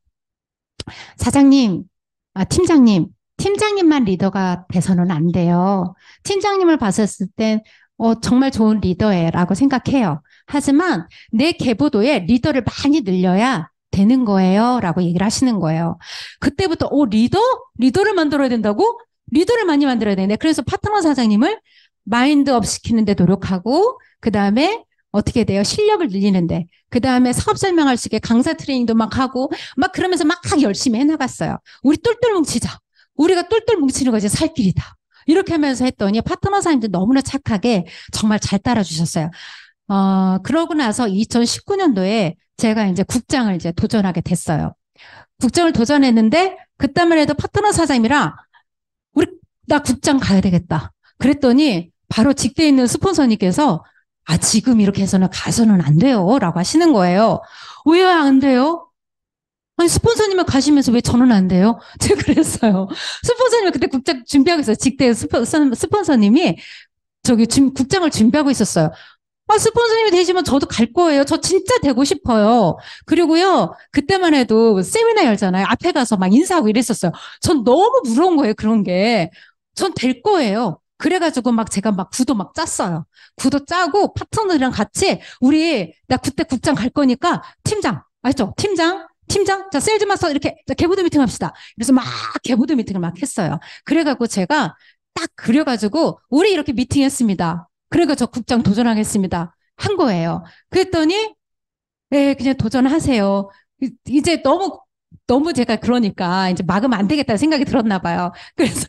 A: 사장님, 아, 팀장님, 팀장님만 리더가 돼서는 안 돼요. 팀장님을 봤었을 땐 어, 정말 좋은 리더예라고 생각해요. 하지만 내 계보도에 리더를 많이 늘려야 되는 거예요. 라고 얘기를 하시는 거예요. 그때부터 어, 리더? 리더를 만들어야 된다고? 리더를 많이 만들어야 되네. 그래서 파트너 사장님을 마인드업 시키는데 노력하고, 그 다음에 어떻게 돼요? 실력을 늘리는데. 그 다음에 사업 설명할 수 있게 강사 트레이닝도 막 하고, 막 그러면서 막 열심히 해나갔어요. 우리 똘똘 뭉치자. 우리가 똘똘 뭉치는 것이 살 길이다. 이렇게 하면서 했더니 파트너 사님들 너무나 착하게 정말 잘 따라주셨어요. 어, 그러고 나서 이천십구 년도에 제가 이제 국장을 이제 도전하게 됐어요. 국장을 도전했는데, 그때만 해도 파트너 사장님이랑 우리, 나 국장 가야 되겠다. 그랬더니 바로 직대에 있는 스폰서님께서 아, 지금 이렇게 해서는 가서는 안 돼요. 라고 하시는 거예요. 왜 안 돼요? 아니, 스폰서님은 가시면서 왜 저는 안 돼요? 제가 그랬어요. 스폰서님은 그때 국장 준비하고 있어요. 직대 스폰, 스폰서님이 저기 준, 국장을 준비하고 있었어요. 아, 스폰서님이 되시면 저도 갈 거예요. 저 진짜 되고 싶어요. 그리고요, 그때만 해도 세미나 열잖아요. 앞에 가서 막 인사하고 이랬었어요. 전 너무 부러운 거예요, 그런 게. 전 될 거예요. 그래가지고 막 제가 막 구도 막 짰어요. 구도 짜고 파트너들이랑 같이 우리, 나 그때 국장 갈 거니까 팀장, 알죠? 팀장, 팀장, 자, 세일즈 마스터 이렇게 자, 개보드 미팅 합시다. 그래서 막 개보드 미팅을 막 했어요. 그래가지고 제가 딱 그려가지고 우리 이렇게 미팅했습니다. 그러니까 저 국장 도전하겠습니다. 한 거예요. 그랬더니, 네, 그냥 도전하세요. 이제 너무, 너무 제가 그러니까 이제 막으면 안 되겠다는 생각이 들었나 봐요. 그래서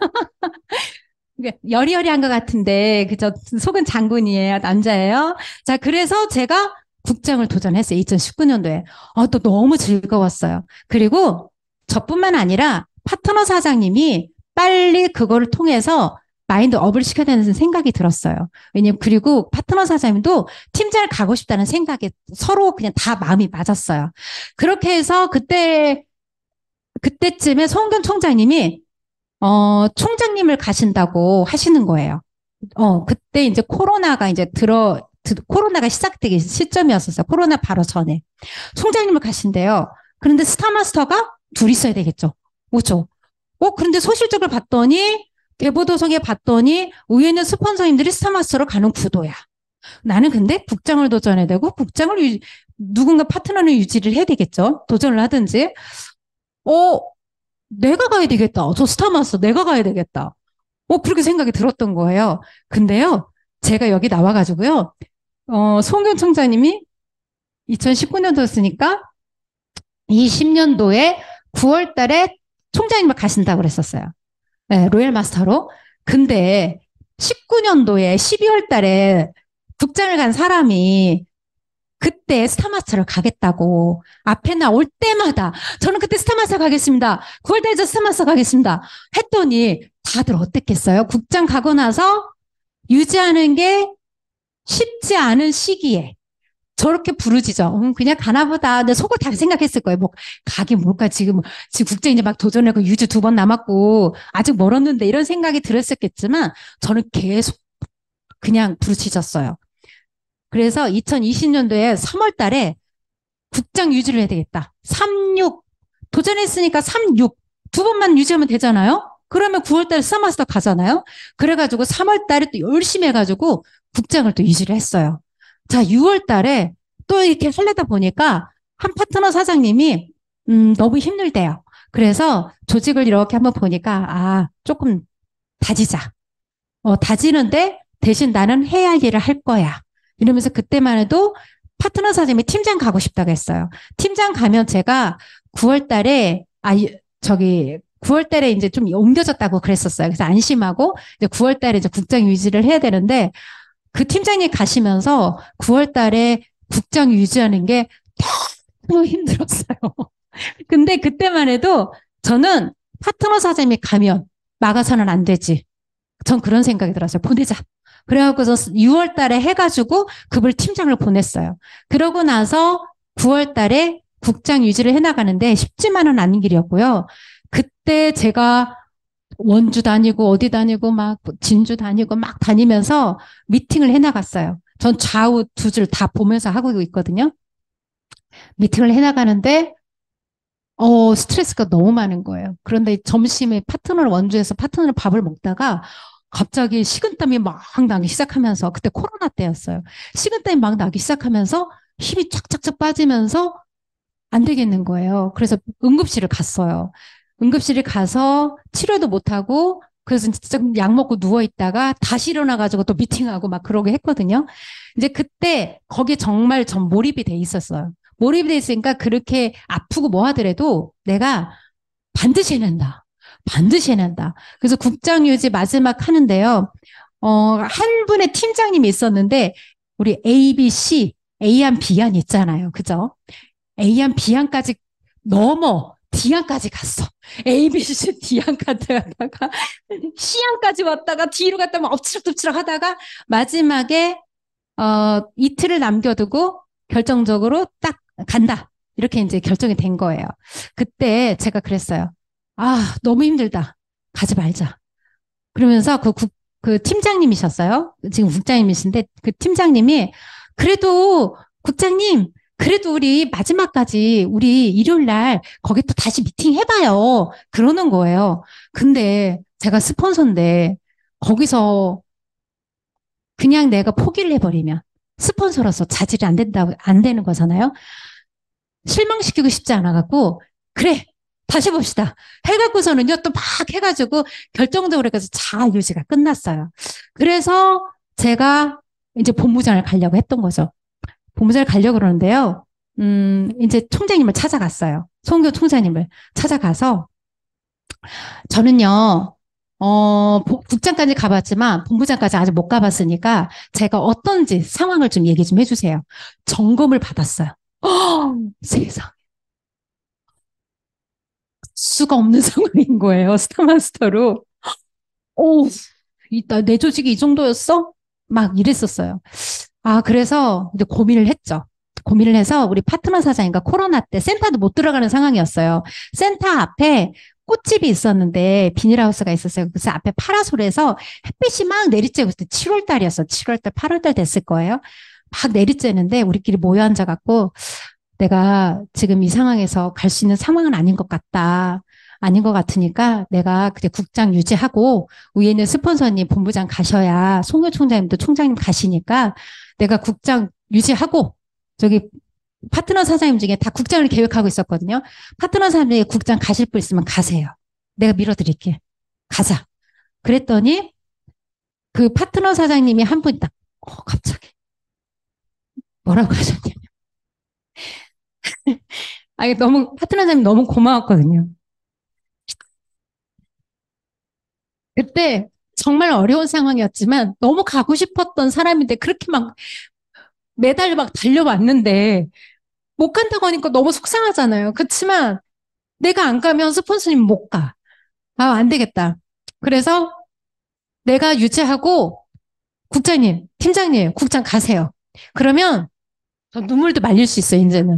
A: 여리여리한 것 같은데, 그저 속은 장군이에요. 남자예요. 자, 그래서 제가 국장을 도전했어요. 이천십구 년도에. 아, 또 너무 즐거웠어요. 그리고 저뿐만 아니라 파트너 사장님이 빨리 그거를 통해서 마인드업을 시켜야 되는 생각이 들었어요. 왜냐면 그리고 파트너 사장님도 팀장을 가고 싶다는 생각에 서로 그냥 다 마음이 맞았어요. 그렇게 해서 그때 그때쯤에 송은경 총장님이 어 총장님을 가신다고 하시는 거예요. 어 그때 이제 코로나가 이제 들어 코로나가 시작되기 시점이었었어요. 코로나 바로 전에 총장님을 가신대요. 그런데 스타마스터가 둘 있어야 되겠죠. 그렇죠? 어 그런데 소실적을 봤더니 대보도성에 봤더니 의외는 스폰서님들이 스타마스터로 가는 구도야. 나는 근데 국장을 도전해야 되고 국장을 유, 누군가 파트너를 유지를 해야 되겠죠. 도전을 하든지. 어 내가 가야 되겠다. 저 스타마스터 내가 가야 되겠다. 어 그렇게 생각이 들었던 거예요. 근데요. 제가 여기 나와가지고요. 어 송경 총장님이 이천십구 년도였으니까 이십 년도에 구월 달에 총장님을 가신다고 그랬었어요. 네, 로얄 마스터로. 근데 십구 년도에 십이월 달에 국장을 간 사람이 그때 스타마스터를 가겠다고 앞에 나올 때마다 저는 그때 스타마스터 가겠습니다. 구월 달에 저 스타마스터 가겠습니다. 했더니 다들 어땠겠어요? 국장 가고 나서 유지하는 게 쉽지 않은 시기에 저렇게 부르짖어. 음, 그냥 가나보다. 근데 속을 다 생각했을 거예요. 뭐, 가긴 뭘까. 지금, 지금 국제 이제 막 도전하고 유주 두 번 남았고, 아직 멀었는데 이런 생각이 들었었겠지만, 저는 계속 그냥 부르짖었어요. 그래서 이천이십 년도에 삼월 달에 국장 유지를 해야 되겠다. 삼십육. 도전했으니까 삼십육. 두 번만 유지하면 되잖아요? 그러면 구월 달에 스타마스터 가잖아요? 그래가지고 삼월 달에 또 열심히 해가지고 국장을 또 유지를 했어요. 자, 유월 달에 또 이렇게 하려다 보니까 한 파트너 사장님이 음, 너무 힘들대요. 그래서 조직을 이렇게 한번 보니까 아, 조금 다지자. 어, 다지는데 대신 나는 해야 할 일을 할 거야. 이러면서 그때만 해도 파트너 사장님이 팀장 가고 싶다고 했어요. 팀장 가면 제가 구월 달에 아, 저기 구월 달에 이제 좀 옮겨졌다고 그랬었어요. 그래서 안심하고 이제 구월 달에 이제 국장 유지를 해야 되는데 그 팀장이 가시면서 구월 달에 국장 유지하는 게 너무 힘들었어요. 근데 그때만 해도 저는 파트너 사장님이 가면 막아서는 안 되지. 전 그런 생각이 들었어요. 보내자. 그래갖고서 유월 달에 해가지고 그걸 팀장을 보냈어요. 그러고 나서 구월 달에 국장 유지를 해나가는데 쉽지만은 않은 길이었고요. 그때 제가 원주 다니고 어디 다니고 막 진주 다니고 막 다니면서 미팅을 해나갔어요. 전 좌우 두 줄 다 보면서 하고 있거든요. 미팅을 해나가는데 어 스트레스가 너무 많은 거예요. 그런데 점심에 파트너를 원주에서 파트너를 밥을 먹다가 갑자기 식은땀이 막 나기 시작하면서 그때 코로나 때였어요. 식은땀이 막 나기 시작하면서 힘이 쫙쫙쫙 빠지면서 안 되겠는 거예요. 그래서 응급실을 갔어요. 응급실에 가서 치료도 못하고 그래서 진짜 약 먹고 누워있다가 다시 일어나가지고 또 미팅하고 막 그러게 했거든요. 이제 그때 거기에 정말 전 몰입이 돼 있었어요. 몰입이 돼 있으니까 그렇게 아프고 뭐 하더라도 내가 반드시 해낸다. 반드시 해낸다. 그래서 국장 유지 마지막 하는데요. 어, 한 분의 팀장님이 있었는데 우리 A, B, C, A안, B안 있잖아요. 그죠? A안, B안까지 넘어 D안까지 갔어. A, B, C, D안까지 갔다가 C안까지 왔다가 D로 갔다 막 엎치락덮치락 하다가 마지막에 어, 이틀을 남겨두고 결정적으로 딱 간다. 이렇게 이제 결정이 된 거예요. 그때 제가 그랬어요. 아, 너무 힘들다. 가지 말자. 그러면서 그 국, 그 팀장님이셨어요. 지금 국장님이신데 그 팀장님이 그래도 국장님, 그래도 우리 마지막까지 우리 일요일 날 거기 또 다시 미팅 해봐요. 그러는 거예요. 근데 제가 스폰서인데 거기서 그냥 내가 포기를 해버리면 스폰서로서 자질이 안 된다고, 안 되는 거잖아요. 실망시키고 싶지 않아갖고, 그래, 다시 봅시다. 해갖고서는요, 또 막 해가지고 결정적으로 해서 자유지가 끝났어요. 그래서 제가 이제 본부장을 가려고 했던 거죠. 본부장을 가려고 그러는데요. 음, 이제 총장님을 찾아갔어요. 송교 총장님을 찾아가서 저는요, 어, 국장까지 가봤지만 본부장까지 아직 못 가봤으니까 제가 어떤지 상황을 좀 얘기 좀 해주세요. 점검을 받았어요. 어, 세상. 수가 없는 상황인 거예요. 스타마스터로. 오, 이따 내 조직이 이 정도였어? 막 이랬었어요. 아, 그래서 이제 고민을 했죠. 고민을 해서 우리 파트너 사장님과 코로나 때 센터도 못 들어가는 상황이었어요. 센터 앞에 꽃집이 있었는데 비닐하우스가 있었어요. 그래서 앞에 파라솔에서 햇빛이 막 내리쬐고 있을 때 칠월 달이었어. 칠월 달, 팔월 달 됐을 거예요. 막 내리쬐는데 우리끼리 모여 앉아갖고 내가 지금 이 상황에서 갈 수 있는 상황은 아닌 것 같다. 아닌 것 같으니까 내가 그때 국장 유지하고 위에 있는 스폰서님 본부장 가셔야 송효 총장님도 총장님 가시니까 내가 국장 유지하고 저기 파트너 사장님 중에 다 국장을 계획하고 있었거든요. 파트너 사장님이 국장 가실 분 있으면 가세요. 내가 밀어드릴게. 가자. 그랬더니 그 파트너 사장님이 한 분이 딱 어, 갑자기 뭐라고 하셨냐면 아니 너무 파트너 사장님 너무 고마웠거든요. 그때 정말 어려운 상황이었지만 너무 가고 싶었던 사람인데 그렇게 막 매달 막 달려왔는데 못 간다고 하니까 너무 속상하잖아요. 그렇지만 내가 안 가면 스폰서님 못 가. 아, 안 되겠다. 그래서 내가 유지하고 국장님, 팀장님, 국장 가세요. 그러면 저 눈물도 말릴 수 있어요, 이제는.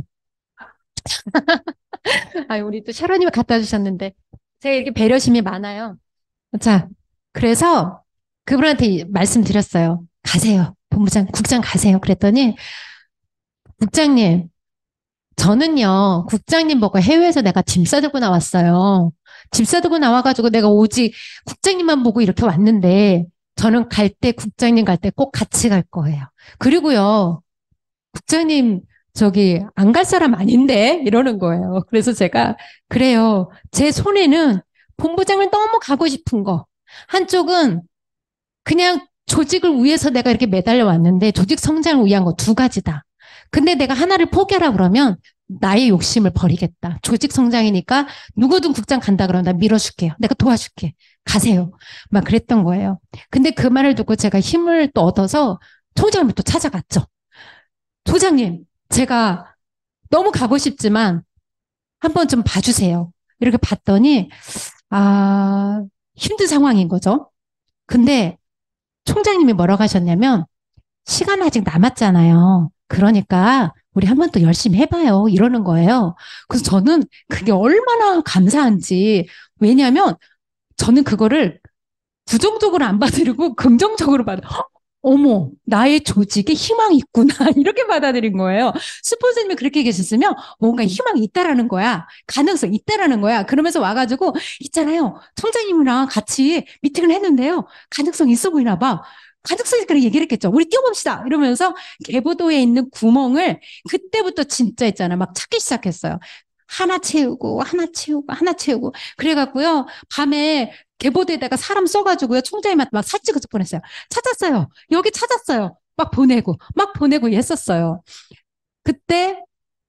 A: 아, 우리 또 샤로님이 갖다 주셨는데 제가 이렇게 배려심이 많아요. 자, 그래서 그분한테 말씀드렸어요. 가세요. 본부장, 국장 가세요. 그랬더니 국장님, 저는요, 국장님 보고 해외에서 내가 짐 싸들고 나왔어요. 짐 싸들고 나와가지고 내가 오직 국장님만 보고 이렇게 왔는데, 저는 갈 때, 국장님 갈 때 꼭 같이 갈 거예요. 그리고요, 국장님, 저기, 안 갈 사람 아닌데? 이러는 거예요. 그래서 제가, 그래요. 제 손에는 본부장을 너무 가고 싶은 거. 한쪽은 그냥 조직을 위해서 내가 이렇게 매달려 왔는데, 조직 성장을 위한 거 두 가지다. 근데 내가 하나를 포기하라 그러면 나의 욕심을 버리겠다. 조직 성장이니까 누구든 국장 간다 그러면 나 밀어줄게요. 내가 도와줄게. 가세요. 막 그랬던 거예요. 근데 그 말을 듣고 제가 힘을 또 얻어서 총장님을 또 찾아갔죠. 소장님, 제가 너무 가고 싶지만 한번 좀 봐주세요. 이렇게 봤더니 아, 힘든 상황인 거죠. 근데 총장님이 뭐라고 하셨냐면 시간 아직 남았잖아요. 그러니까 우리 한번 또 열심히 해봐요. 이러는 거예요. 그래서 저는 그게 얼마나 감사한지. 왜냐하면 저는 그거를 부정적으로 안 받아들이고 긍정적으로 받아. 어머, 나의 조직에 희망이 있구나. 이렇게 받아들인 거예요. 스폰서님이 그렇게 계셨으면 뭔가 희망이 있다라는 거야. 가능성 있다라는 거야. 그러면서 와가지고, 있잖아요. 총장님이랑 같이 미팅을 했는데요. 가능성 있어 보이나 봐. 가능성이 그렇게 얘기를 했겠죠. 우리 뛰어봅시다. 이러면서 개보도에 있는 구멍을 그때부터 진짜 있잖아요. 막 찾기 시작했어요. 하나 채우고, 하나 채우고, 하나 채우고. 그래갖고요, 밤에 계보대에다가 사람 써가지고요, 총장님한테 막 사진 찍어서 보냈어요. 찾았어요. 여기 찾았어요. 막 보내고, 막 보내고 했었어요. 그때,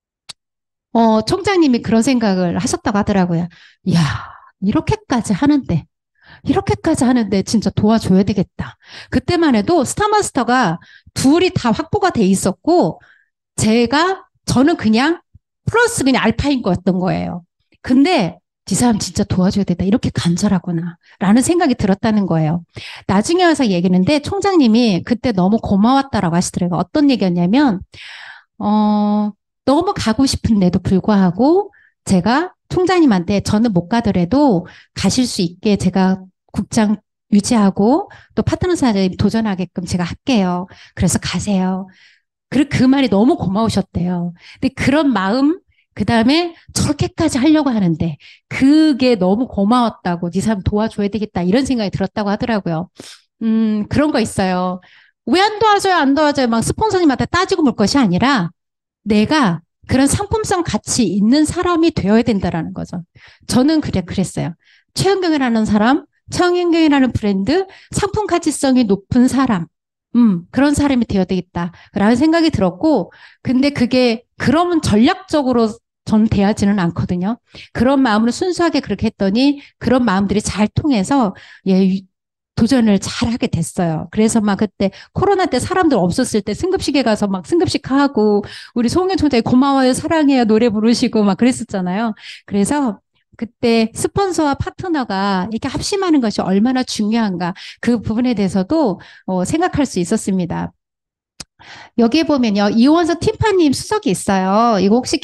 A: 어, 총장님이 그런 생각을 하셨다고 하더라고요. 이야, 이렇게까지 하는데, 이렇게까지 하는데 진짜 도와줘야 되겠다. 그때만 해도 스타마스터가 둘이 다 확보가 돼 있었고, 제가, 저는 그냥 플러스 그냥 알파인 거였던 거예요. 근데 이 사람 진짜 도와줘야 되다. 이렇게 간절하구나. 라는 생각이 들었다는 거예요. 나중에 와서 얘기했는데 총장님이 그때 너무 고마웠다라고 하시더라고요. 어떤 얘기였냐면, 어, 너무 가고 싶은데도 불구하고 제가 총장님한테 저는 못 가더라도 가실 수 있게 제가 국장 유지하고 또 파트너 사장님 도전하게끔 제가 할게요. 그래서 가세요. 그, 그 말이 너무 고마우셨대요. 근데 그런 마음, 그 다음에 저렇게까지 하려고 하는데, 그게 너무 고마웠다고, 네 사람 도와줘야 되겠다, 이런 생각이 들었다고 하더라고요. 음, 그런 거 있어요. 왜 안 도와줘요, 안 도와줘요? 막 스폰서님한테 따지고 물 것이 아니라, 내가 그런 상품성 가치 있는 사람이 되어야 된다라는 거죠. 저는 그래, 그랬어요. 최은경이라는 사람, 최은경이라는 브랜드, 상품 가치성이 높은 사람, 음, 그런 사람이 되어야 되겠다라는 생각이 들었고, 근데 그게, 그러면 전략적으로 전 대하지는 않거든요. 그런 마음으로 순수하게 그렇게 했더니, 그런 마음들이 잘 통해서, 예, 도전을 잘 하게 됐어요. 그래서 막 그때 코로나 때 사람들 없었을 때 승급식에 가서 막 승급식 하고, 우리 송영 총장이 고마워요, 사랑해요, 노래 부르시고 막 그랬었잖아요. 그래서 그때 스폰서와 파트너가 이렇게 합심하는 것이 얼마나 중요한가 그 부분에 대해서도 어, 생각할 수 있었습니다. 여기에 보면요, 이원서 팀파님 수석이 있어요. 이거 혹시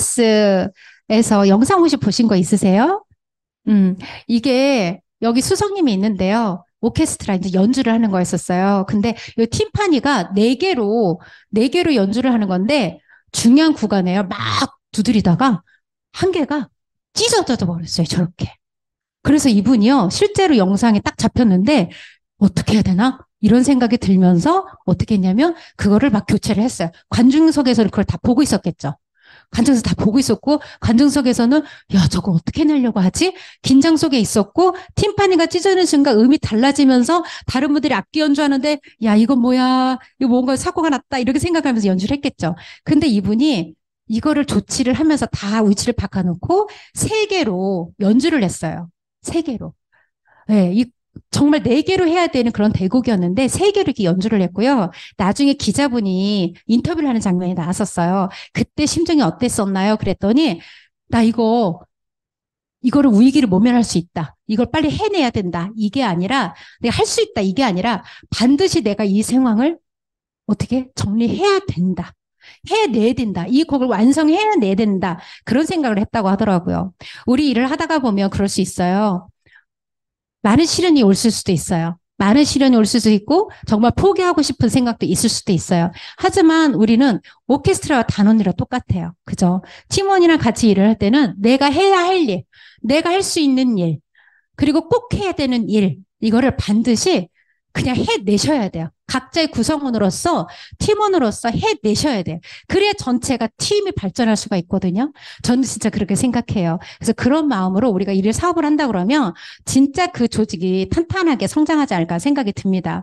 A: 케이비에스에서 영상 혹시 보신 거 있으세요? 음, 이게 여기 수석님이 있는데요. 오케스트라 이제 연주를 하는 거였었어요. 근데 이 팀파니가 네 개로 네 개로 연주를 하는 건데 중요한 구간에요. 막 두드리다가 한 개가 찢어져 버렸어요. 저렇게. 그래서 이분이요, 실제로 영상에 딱 잡혔는데, 어떻게 해야 되나? 이런 생각이 들면서 어떻게 했냐면, 그거를 막 교체를 했어요. 관중석에서는 그걸 다 보고 있었겠죠. 관중석 다 보고 있었고, 관중석에서는, 야, 저걸 어떻게 내려고 하지? 긴장 속에 있었고, 팀파니가 찢어지는 순간 음이 달라지면서, 다른 분들이 악기 연주하는데, 야, 이건 뭐야? 이거 뭔가 사고가 났다. 이렇게 생각하면서 연주를 했겠죠. 근데 이분이 이거를 조치를 하면서 다 위치를 바꿔놓고, 세 개로 연주를 했어요. 세 개로. 네, 이 정말 네 개로 해야 되는 그런 대곡이었는데 세 개로 이렇게 연주를 했고요. 나중에 기자분이 인터뷰를 하는 장면이 나왔었어요. 그때 심정이 어땠었나요? 그랬더니 나 이거 이거를 위기를 모면할 수 있다. 이걸 빨리 해내야 된다. 이게 아니라 내가 할 수 있다. 이게 아니라 반드시 내가 이 상황을 어떻게 정리해야 된다. 해내야 된다. 이 곡을 완성해내야 된다. 그런 생각을 했다고 하더라고요. 우리 일을 하다가 보면 그럴 수 있어요. 많은 시련이 올 수도 있어요. 많은 시련이 올 수도 있고 정말 포기하고 싶은 생각도 있을 수도 있어요. 하지만 우리는 오케스트라와 단원이랑 똑같아요. 그죠? 팀원이랑 같이 일을 할 때는 내가 해야 할 일, 내가 할 수 있는 일, 그리고 꼭 해야 되는 일, 이거를 반드시 그냥 해내셔야 돼요. 각자의 구성원으로서, 팀원으로서 해내셔야 돼요. 그래야 전체가 팀이 발전할 수가 있거든요. 저는 진짜 그렇게 생각해요. 그래서 그런 마음으로 우리가 일을 사업을 한다 그러면 진짜 그 조직이 탄탄하게 성장하지 않을까 생각이 듭니다.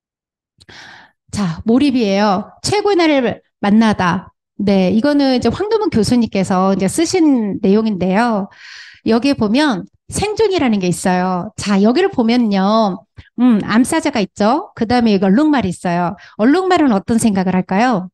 A: 자, 몰입이에요. 최고의 날을 만나다. 네, 이거는 이제 황도문 교수님께서 이제 쓰신 내용인데요. 여기에 보면 생존이라는 게 있어요. 자, 여기를 보면요. 음, 암사자가 있죠. 그 다음에 여기 얼룩말이 있어요. 얼룩말은 어떤 생각을 할까요?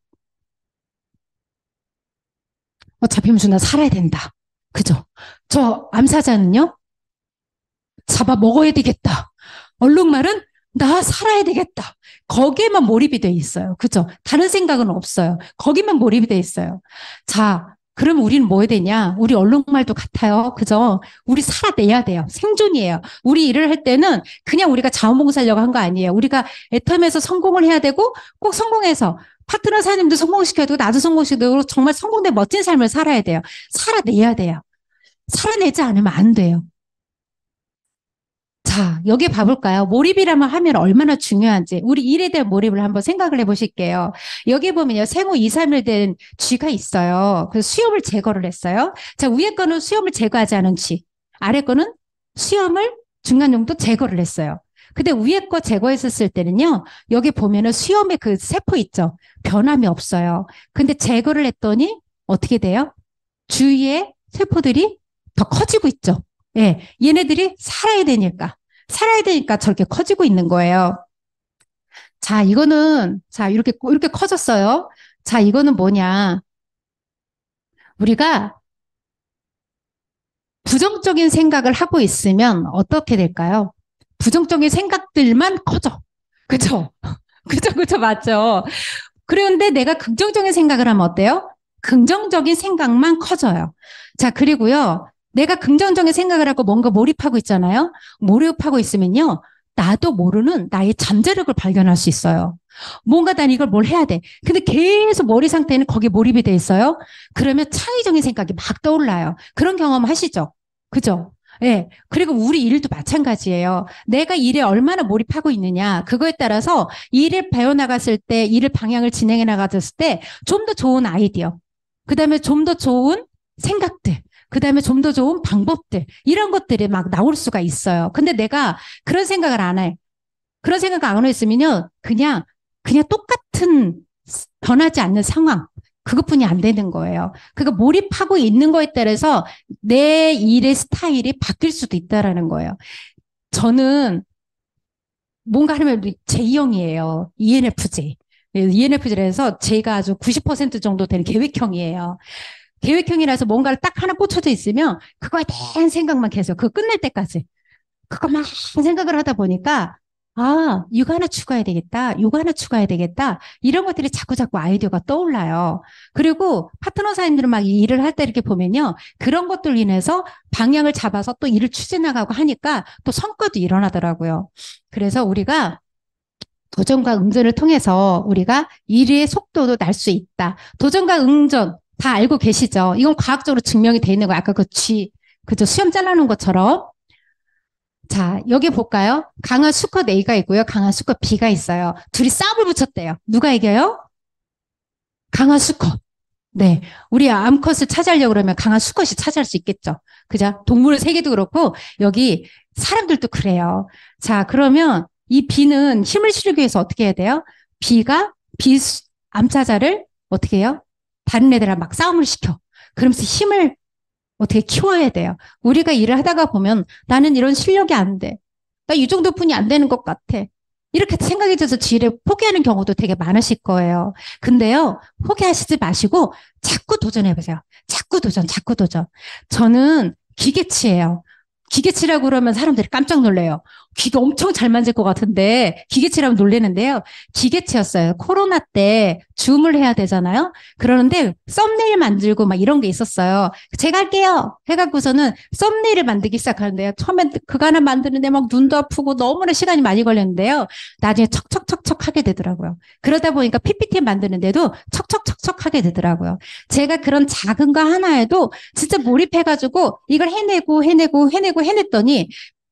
A: 어, 잡히면 나 살아야 된다. 그죠? 저 암사자는요? 잡아 먹어야 되겠다. 얼룩말은 나 살아야 되겠다. 거기에만 몰입이 돼 있어요. 그죠? 다른 생각은 없어요. 거기만 몰입이 돼 있어요. 자, 그럼 우리는 뭐 해야 되냐? 우리 얼룩말도 같아요. 그죠? 우리 살아내야 돼요. 생존이에요. 우리 일을 할 때는 그냥 우리가 자원봉사하려고 한 거 아니에요. 우리가 애텀에서 성공을 해야 되고 꼭 성공해서 파트너 사장님도 성공시켜야 되고 나도 성공시켜야 되고 정말 성공된 멋진 삶을 살아야 돼요. 살아내야 돼요. 살아내지 않으면 안 돼요. 자, 여기 봐볼까요? 몰입이라면 하면 얼마나 중요한지. 우리 일에 대한 몰입을 한번 생각을 해보실게요. 여기 보면요. 생후 이, 삼 일 된 쥐가 있어요. 그래서 수염을 제거를 했어요. 자, 위에 거는 수염을 제거하지 않은 쥐. 아래 거는 수염을 중간 정도 제거를 했어요. 근데 위에 거 제거했었을 때는요. 여기 보면은 수염의 그 세포 있죠. 변함이 없어요. 근데 제거를 했더니 어떻게 돼요? 주위에 세포들이 더 커지고 있죠. 예, 얘네들이 살아야 되니까, 살아야 되니까 저렇게 커지고 있는 거예요. 자, 이거는, 자, 이렇게, 이렇게 커졌어요. 자, 이거는 뭐냐. 우리가 부정적인 생각을 하고 있으면 어떻게 될까요? 부정적인 생각들만 커져. 그죠? 그죠, 그죠, 맞죠? 그런데 내가 긍정적인 생각을 하면 어때요? 긍정적인 생각만 커져요. 자, 그리고요. 내가 긍정적인 생각을 하고 뭔가 몰입하고 있잖아요. 몰입하고 있으면요. 나도 모르는 나의 잠재력을 발견할 수 있어요. 뭔가 난 이걸 뭘 해야 돼. 근데 계속 머리 상태는 거기에 몰입이 돼 있어요. 그러면 창의적인 생각이 막 떠올라요. 그런 경험 하시죠? 그죠? 예. 그리고 우리 일도 마찬가지예요. 내가 일에 얼마나 몰입하고 있느냐. 그거에 따라서 일을 배워나갔을 때, 일을 방향을 진행해 나갔을 때 좀 더 좋은 아이디어, 그 다음에 좀 더 좋은 생각들, 그 다음에 좀 더 좋은 방법들, 이런 것들이 막 나올 수가 있어요. 근데 내가 그런 생각을 안 해. 그런 생각을 안 했으면요. 그냥, 그냥 똑같은 변하지 않는 상황. 그것뿐이 안 되는 거예요. 그러니까 몰입하고 있는 거에 따라서 내 일의 스타일이 바뀔 수도 있다라는 거예요. 저는 뭔가 하면 제이형이에요. 이엔에프제. 이엔에프제라서 제가 아주 구십 퍼센트 정도 되는 계획형이에요. 계획형이라서 뭔가를 딱 하나 꽂혀져 있으면 그거에 대한 생각만 계속 그거 끝날 때까지 그것만 생각을 하다 보니까 아, 이거 하나 추가해야 되겠다. 이거 하나 추가해야 되겠다. 이런 것들이 자꾸 자꾸 아이디어가 떠올라요. 그리고 파트너 사님들은 막 일을 할 때 이렇게 보면요. 그런 것들 인해서 방향을 잡아서 또 일을 추진나가고 하니까 또 성과도 일어나더라고요. 그래서 우리가 도전과 응전을 통해서 우리가 일의 속도도 날 수 있다. 도전과 응전 다 알고 계시죠? 이건 과학적으로 증명이 돼 있는 거예요. 아까 그 쥐, 그죠? 수염 잘라놓은 것처럼. 자, 여기 볼까요? 강한 수컷 A가 있고요. 강한 수컷 B가 있어요. 둘이 싸움을 붙였대요. 누가 이겨요? 강한 수컷. 네. 우리 암컷을 차지하려고 그러면 강한 수컷이 차지할 수 있겠죠. 그죠? 동물 세계도 그렇고, 여기 사람들도 그래요. 자, 그러면 이 B는 힘을 실기 위해서 어떻게 해야 돼요? B가 B 암사자를 어떻게 해요? 다른 애들이랑 막 싸움을 시켜. 그러면서 힘을 어떻게 키워야 돼요. 우리가 일을 하다가 보면 나는 이런 실력이 안 돼. 나 이 정도뿐이 안 되는 것 같아. 이렇게 생각이 들어서 지혜를 포기하는 경우도 되게 많으실 거예요. 근데요, 포기하시지 마시고 자꾸 도전해보세요. 자꾸 도전, 자꾸 도전. 저는 기계치예요. 기계치라고 그러면 사람들이 깜짝 놀래요. 기계 엄청 잘 만질 것 같은데 기계치라면 놀래는데요. 기계치였어요. 코로나 때 줌을 해야 되잖아요. 그러는데 썸네일 만들고 막 이런 게 있었어요. 제가 할게요. 해갖고서는 썸네일을 만들기 시작하는데요. 처음엔 그거 하나 만드는데 막 눈도 아프고 너무나 시간이 많이 걸렸는데요. 나중에 척척척척 하게 되더라고요. 그러다 보니까 피피티 만드는데도 척척척척 하게 되더라고요. 제가 그런 작은 거 하나에도 진짜 몰입해가지고 이걸 해내고 해내고 해내고 해냈더니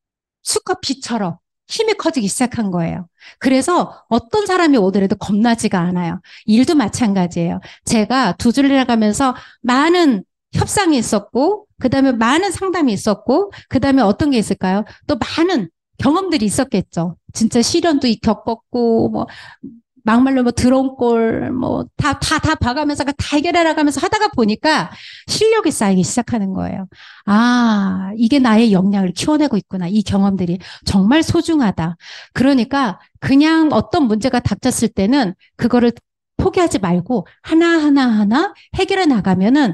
A: 수컷 B처럼 힘이 커지기 시작한 거예요. 그래서 어떤 사람이 오더라도 겁나지가 않아요. 일도 마찬가지예요. 제가 두 줄 나가면서 많은 협상이 있었고, 그 다음에 많은 상담이 있었고, 그 다음에 어떤 게 있을까요? 또 많은 경험들이 있었겠죠. 진짜 시련도 겪었고, 뭐, 막말로 뭐 들어온 꼴, 뭐, 다, 다, 다 봐가면서 다 해결해 나가면서 하다가 보니까 실력이 쌓이기 시작하는 거예요. 아, 이게 나의 역량을 키워내고 있구나. 이 경험들이 정말 소중하다. 그러니까 그냥 어떤 문제가 닥쳤을 때는 그거를 포기하지 말고 하나하나 하나 해결해 나가면은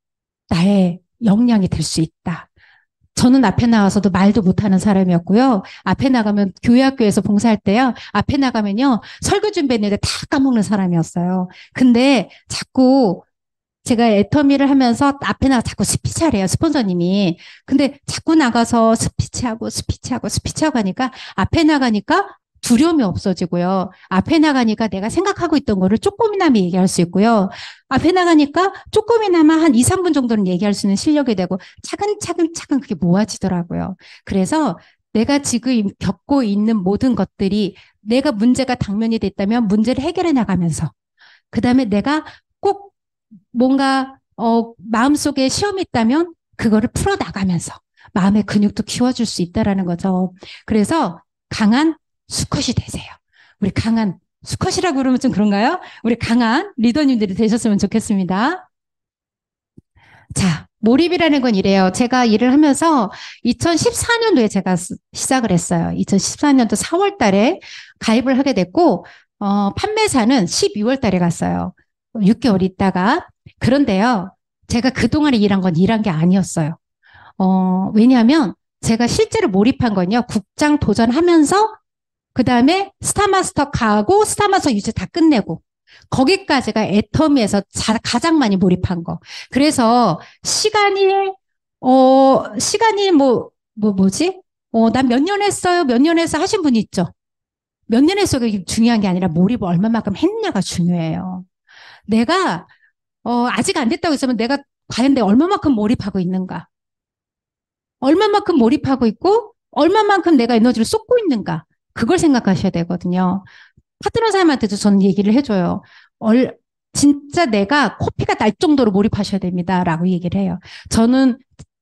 A: 나의 역량이 될 수 있다. 저는 앞에 나와서도 말도 못하는 사람이었고요. 앞에 나가면 교회 학교에서 봉사할 때요. 앞에 나가면요. 설교 준비했는데 다 까먹는 사람이었어요. 근데 자꾸 제가 애터미를 하면서 앞에 나가 자꾸 스피치하래요. 스폰서님이. 근데 자꾸 나가서 스피치하고 스피치하고 스피치하고 하니까 앞에 나가니까 두려움이 없어지고요. 앞에 나가니까 내가 생각하고 있던 거를 조금이나마 얘기할 수 있고요. 앞에 나가니까 조금이나마 한 이, 삼 분 정도는 얘기할 수 있는 실력이 되고 차근차근 차근 그게 모아지더라고요. 그래서 내가 지금 겪고 있는 모든 것들이 내가 문제가 당면이 됐다면 문제를 해결해 나가면서 그다음에 내가 꼭 뭔가 어 마음속에 시험이 있다면 그거를 풀어 나가면서 마음의 근육도 키워줄 수 있다라는 거죠. 그래서 강한 수컷이 되세요. 우리 강한 수컷이라고 그러면 좀 그런가요? 우리 강한 리더님들이 되셨으면 좋겠습니다. 자, 몰입이라는 건 이래요. 제가 일을 하면서 이천십사 년도에 제가 시작을 했어요. 이천십사 년도 사월 달에 가입을 하게 됐고, 어, 판매사는 십이월 달에 갔어요. 육 개월 있다가. 그런데요, 제가 그동안에 일한 건 일한 게 아니었어요. 어, 왜냐하면 제가 실제로 몰입한 건요, 국장 도전하면서, 그 다음에 스타마스터 가고, 스타마스터 유지 다 끝내고, 거기까지가 애터미에서 자, 가장 많이 몰입한 거. 그래서 시간이, 어, 시간이 뭐, 뭐, 뭐지? 어, 난 몇 년 했어요? 몇 년 했어? 하신 분 있죠? 몇 년 했어가 중요한 게 아니라 몰입을 얼마만큼 했냐가 중요해요. 내가, 어, 아직 안 됐다고 했으면 내가 과연 내가 얼마만큼 몰입하고 있는가? 얼마만큼 몰입하고 있고, 얼마만큼 내가 에너지를 쏟고 있는가? 그걸 생각하셔야 되거든요. 파트너 사람한테도 저는 얘기를 해줘요. 얼, 진짜 내가 코피가 날 정도로 몰입하셔야 됩니다. 라고 얘기를 해요. 저는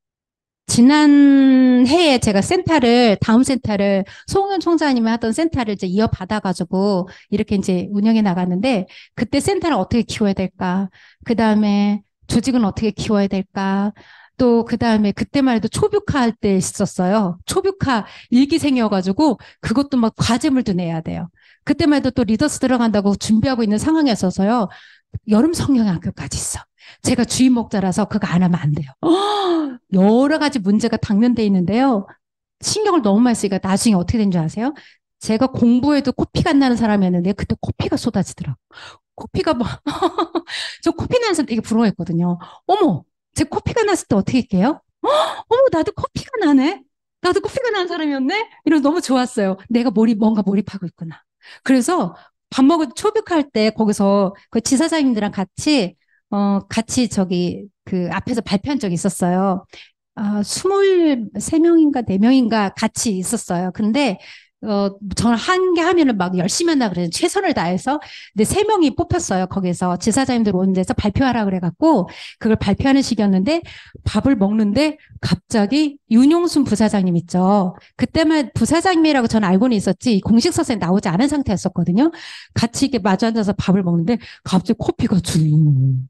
A: 지난 해에 제가 센터를, 다음 센터를, 송은 총장님이 하던 센터를 이제 이어받아가지고 이렇게 이제 운영해 나갔는데 그때 센터를 어떻게 키워야 될까? 그 다음에 조직은 어떻게 키워야 될까? 또 그 다음에 그때만 해도 초뷰화 할 때 있었어요. 초뷰화 일기 생겨가지고 그것도 막 과제물도 내야 돼요. 그때만 해도 또 리더스 들어간다고 준비하고 있는 상황이었어서요. 여름 성경학교까지 있어. 제가 주임 목자라서 그거 안 하면 안 돼요. 여러 가지 문제가 당면돼 있는데요. 신경을 너무 많이 쓰니까 나중에 어떻게 된 줄 아세요? 제가 공부해도 코피가 안 나는 사람이었는데 그때 코피가 쏟아지더라고. 코피가 뭐, 저 코피 나는 사람 되게 부러워했거든요. 어머, 제 코피가 났을 때 어떻게 할게요? 어머, 나도 코피가 나네? 나도 코피가 나는 사람이었네? 이러면서 너무 좋았어요. 내가 몰입, 뭔가 몰입하고 있구나. 그래서 밥 먹을 초백할 때 거기서 그 지사장님들랑 같이, 어, 같이 저기 그 앞에서 발표한 적이 있었어요. 아, 스물세 명인가 네 명인가 같이 있었어요. 근데 어, 저는 한 개 하면은 막 열심히 한다 그래요. 최선을 다해서. 근데 세 명이 뽑혔어요. 거기서 지사장님들 오는 데서 발표하라 그래갖고 그걸 발표하는 시기였는데 밥을 먹는데 갑자기 윤용순 부사장님 있죠. 그때만 부사장님이라고 저는 알고는 있었지 공식 서서에 나오지 않은 상태였었거든요. 같이 이렇게 마주 앉아서 밥을 먹는데 갑자기 코피가 쭉.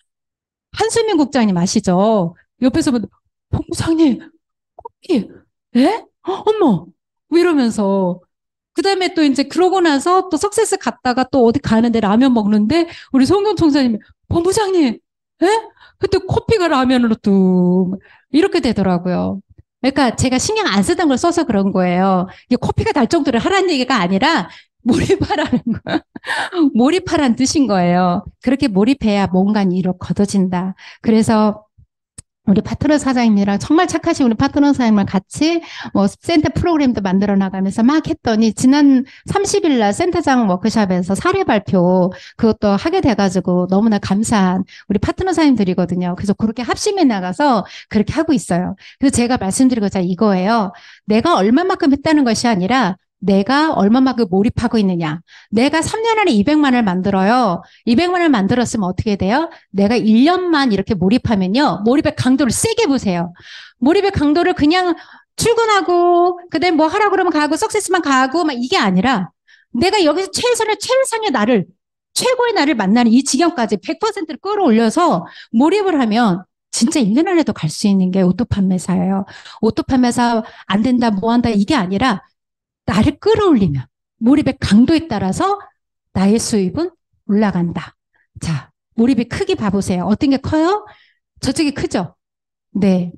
A: 한수민 국장님 아시죠? 옆에서 뭐, 본부장님, 코피, 에? 어, 어머! 뭐 이러면서. 그 다음에 또 이제 그러고 나서 또 석세스 갔다가 또 어디 가는데 라면 먹는데 우리 송경 총장님이, 본부장님, 에? 그때 코피가 라면으로 또 이렇게 되더라고요. 그러니까 제가 신경 안 쓰던 걸 써서 그런 거예요. 이게 코피가 날 정도로 하라는 얘기가 아니라 몰입하라는 거. 몰입하라는 뜻인 거예요. 그렇게 몰입해야 뭔가 일로 걷어진다. 그래서 우리 파트너 사장님이랑 정말 착하신 우리 파트너 사장님을 같이 뭐 센터 프로그램도 만들어 나가면서 막 했더니 지난 삼십 일 날 센터장 워크숍에서 사례 발표 그것도 하게 돼가지고 너무나 감사한 우리 파트너 사장님들이거든요. 그래서 그렇게 합심해 나가서 그렇게 하고 있어요. 그래서 제가 말씀드리고자 이거예요. 내가 얼마만큼 했다는 것이 아니라 내가 얼마만큼 몰입하고 있느냐. 내가 삼 년 안에 이백만 원을 만들어요. 이백만 원을 만들었으면 어떻게 돼요? 내가 일 년만 이렇게 몰입하면요. 몰입의 강도를 세게 보세요. 몰입의 강도를 그냥 출근하고 그다음에 뭐 하라고 그러면 가고 석세스만 가고 막 이게 아니라 내가 여기서 최선의 최상의 나를 최고의 나를 만나는 이 지경까지 백 퍼센트를 끌어올려서 몰입을 하면 진짜 일 년 안에도 갈 수 있는 게 오토 판매사예요. 오토 판매사 안 된다 뭐 한다 이게 아니라 나를 끌어올리면 몰입의 강도에 따라서 나의 수입은 올라간다. 자, 몰입의 크기 봐보세요. 어떤 게 커요? 저쪽이 크죠? 네.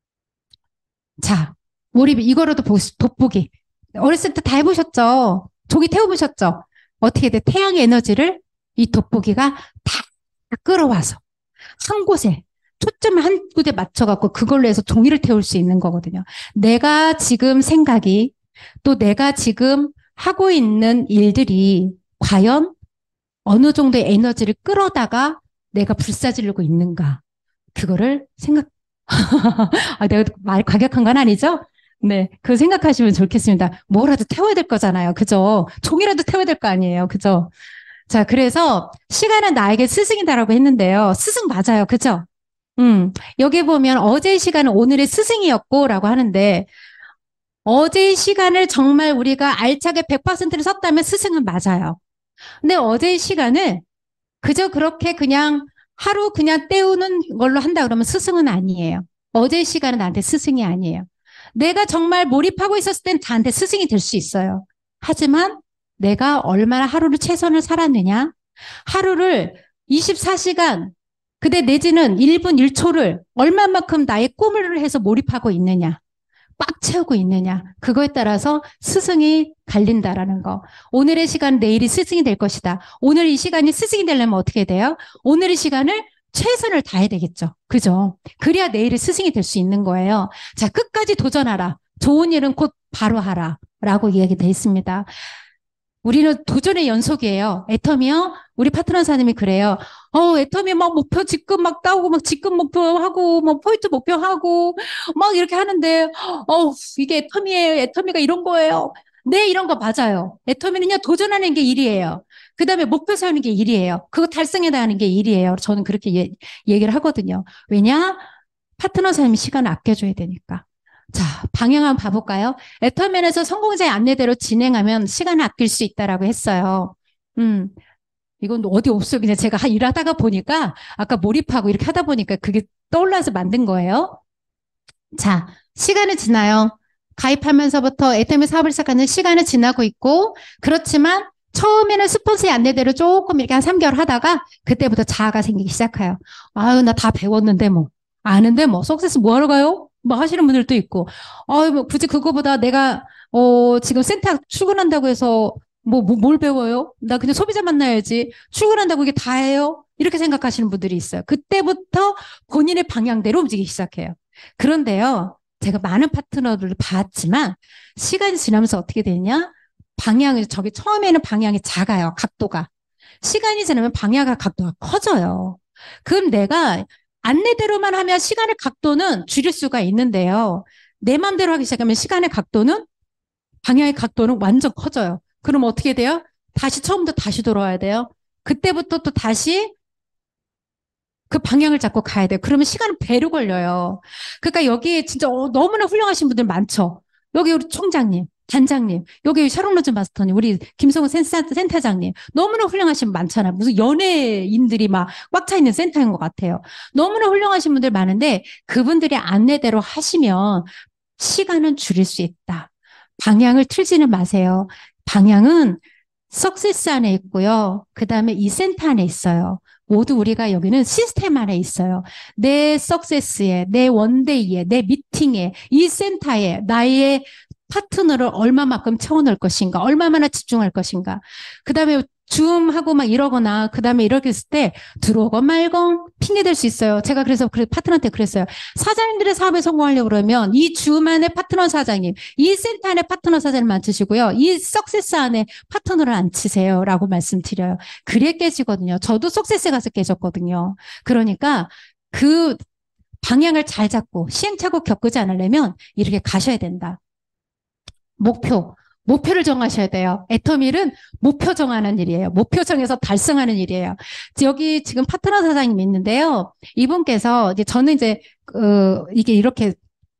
A: 자, 몰입 이거로도 돋보기. 어렸을 때 다 해보셨죠? 조기 태워보셨죠? 어떻게 돼? 태양의 에너지를 이 돋보기가 다 끌어와서 한 곳에 초점을 한 곳에 맞춰갖고 그걸로 해서 종이를 태울 수 있는 거거든요. 내가 지금 생각이 또 내가 지금 하고 있는 일들이 과연 어느 정도의 에너지를 끌어다가 내가 불사지르고 있는가. 그거를 생각, 아, 내가 말 과격한 건 아니죠? 네, 그 생각하시면 좋겠습니다. 뭐라도 태워야 될 거잖아요. 그죠? 종이라도 태워야 될 거 아니에요. 그죠? 자, 그래서 시간은 나에게 스승이다라고 했는데요. 스승 맞아요. 그죠? 음, 여기 보면 어제의 시간은 오늘의 스승이었고라고 하는데 어제의 시간을 정말 우리가 알차게 백 퍼센트를 썼다면 스승은 맞아요. 근데 어제의 시간을 그저 그렇게 그냥 하루 그냥 때우는 걸로 한다 그러면 스승은 아니에요. 어제의 시간은 나한테 스승이 아니에요. 내가 정말 몰입하고 있었을 땐 나한테 스승이 될 수 있어요. 하지만 내가 얼마나 하루를 최선을 살았느냐? 하루를 이십사 시간, 그대 내지는 일 분 일 초를 얼마만큼 나의 꿈을 해서 몰입하고 있느냐? 꽉 채우고 있느냐. 그거에 따라서 스승이 갈린다라는 거. 오늘의 시간 내일이 스승이 될 것이다. 오늘 이 시간이 스승이 되려면 어떻게 돼요? 오늘의 시간을 최선을 다해야 되겠죠. 그죠? 그래야 내일이 스승이 될 수 있는 거예요. 자, 끝까지 도전하라. 좋은 일은 곧 바로 하라. 라고 이야기되어 있습니다. 우리는 도전의 연속이에요. 애터미요? 우리 파트너 사님이 그래요. 어, 애터미 막 목표 직급 막 따오고, 막 직급 목표하고, 뭐 포인트 목표하고, 막 이렇게 하는데, 어, 이게 애터미예요. 애터미가 이런 거예요. 네, 이런 거 맞아요. 애터미는요, 도전하는 게 일이에요. 그 다음에 목표 세우는 게 일이에요. 그거 달성해 나가는 게 일이에요. 저는 그렇게 예, 얘기를 하거든요. 왜냐? 파트너 사님이 시간을 아껴줘야 되니까. 자, 방향 한번 봐볼까요? 애터미에서 성공자의 안내대로 진행하면 시간을 아낄 수 있다라고 했어요. 음, 이건 어디 없어요. 그냥 제가 일하다가 보니까 아까 몰입하고 이렇게 하다 보니까 그게 떠올라서 만든 거예요. 자, 시간이 지나요. 가입하면서부터 애터미 사업을 시작하는 시간이 지나고 있고, 그렇지만 처음에는 스폰서의 안내대로 조금 이렇게 한 삼 개월 하다가 그때부터 자아가 생기기 시작해요. 아유, 나 다 배웠는데 뭐. 아는데 뭐. 석세스 뭐 하러 가요? 뭐 하시는 분들도 있고. 아유, 뭐 굳이 그거보다 내가, 어, 지금 센터 출근한다고 해서 뭐, 뭐, 뭘 배워요? 나 그냥 소비자 만나야지. 출근한다고 이게 다예요? 이렇게 생각하시는 분들이 있어요. 그때부터 본인의 방향대로 움직이기 시작해요. 그런데요, 제가 많은 파트너들을 봤지만 시간이 지나면서 어떻게 되냐? 방향이 저기 처음에는 방향이 작아요. 각도가. 시간이 지나면 방향과 각도가 커져요. 그럼 내가 안내대로만 하면 시간의 각도는 줄일 수가 있는데요. 내 마음대로 하기 시작하면 시간의 각도는 방향의 각도는 완전 커져요. 그럼 어떻게 돼요? 다시 처음부터 다시 돌아와야 돼요. 그때부터 또 다시 그 방향을 잡고 가야 돼요. 그러면 시간은 배로 걸려요. 그러니까 여기 진짜 어, 너무나 훌륭하신 분들 많죠. 여기 우리 총장님, 단장님, 여기 샤론 로즈 마스터님, 우리 김성우 센터, 센터장님 너무나 훌륭하신 분 많잖아요. 무슨 연예인들이 막 꽉 차 있는 센터인 것 같아요. 너무나 훌륭하신 분들 많은데 그분들이 안내대로 하시면 시간은 줄일 수 있다. 방향을 틀지는 마세요. 방향은 석세스 안에 있고요. 그 다음에 이 센터 안에 있어요. 모두 우리가 여기는 시스템 안에 있어요. 내 석세스에, 내 원데이에, 내 미팅에, 이 센터에 나의 파트너를 얼마만큼 채워넣을 것인가, 얼마나 집중할 것인가. 그 다음에 줌하고 막 이러거나, 그 다음에 이렇게 했을 때 들어오건 말건 핑계될 수 있어요. 제가 그래서 그 파트너한테 그랬어요. 사장님들의 사업에 성공하려고 그러면 이 줌 안에 파트너 사장님, 이 센터 안에 파트너 사장님 앉히시고요. 이 석세스 안에 파트너를 앉히세요. 라고 말씀드려요. 그래 깨지거든요. 저도 석세스에 가서 깨졌거든요. 그러니까 그 방향을 잘 잡고 시행착오 겪지 않으려면 이렇게 가셔야 된다. 목표. 목표를 정하셔야 돼요. 애터밀은 목표 정하는 일이에요. 목표 정해서 달성하는 일이에요. 여기 지금 파트너 사장님이 있는데요. 이분께서 이제 저는 이제, 어, 이게 이렇게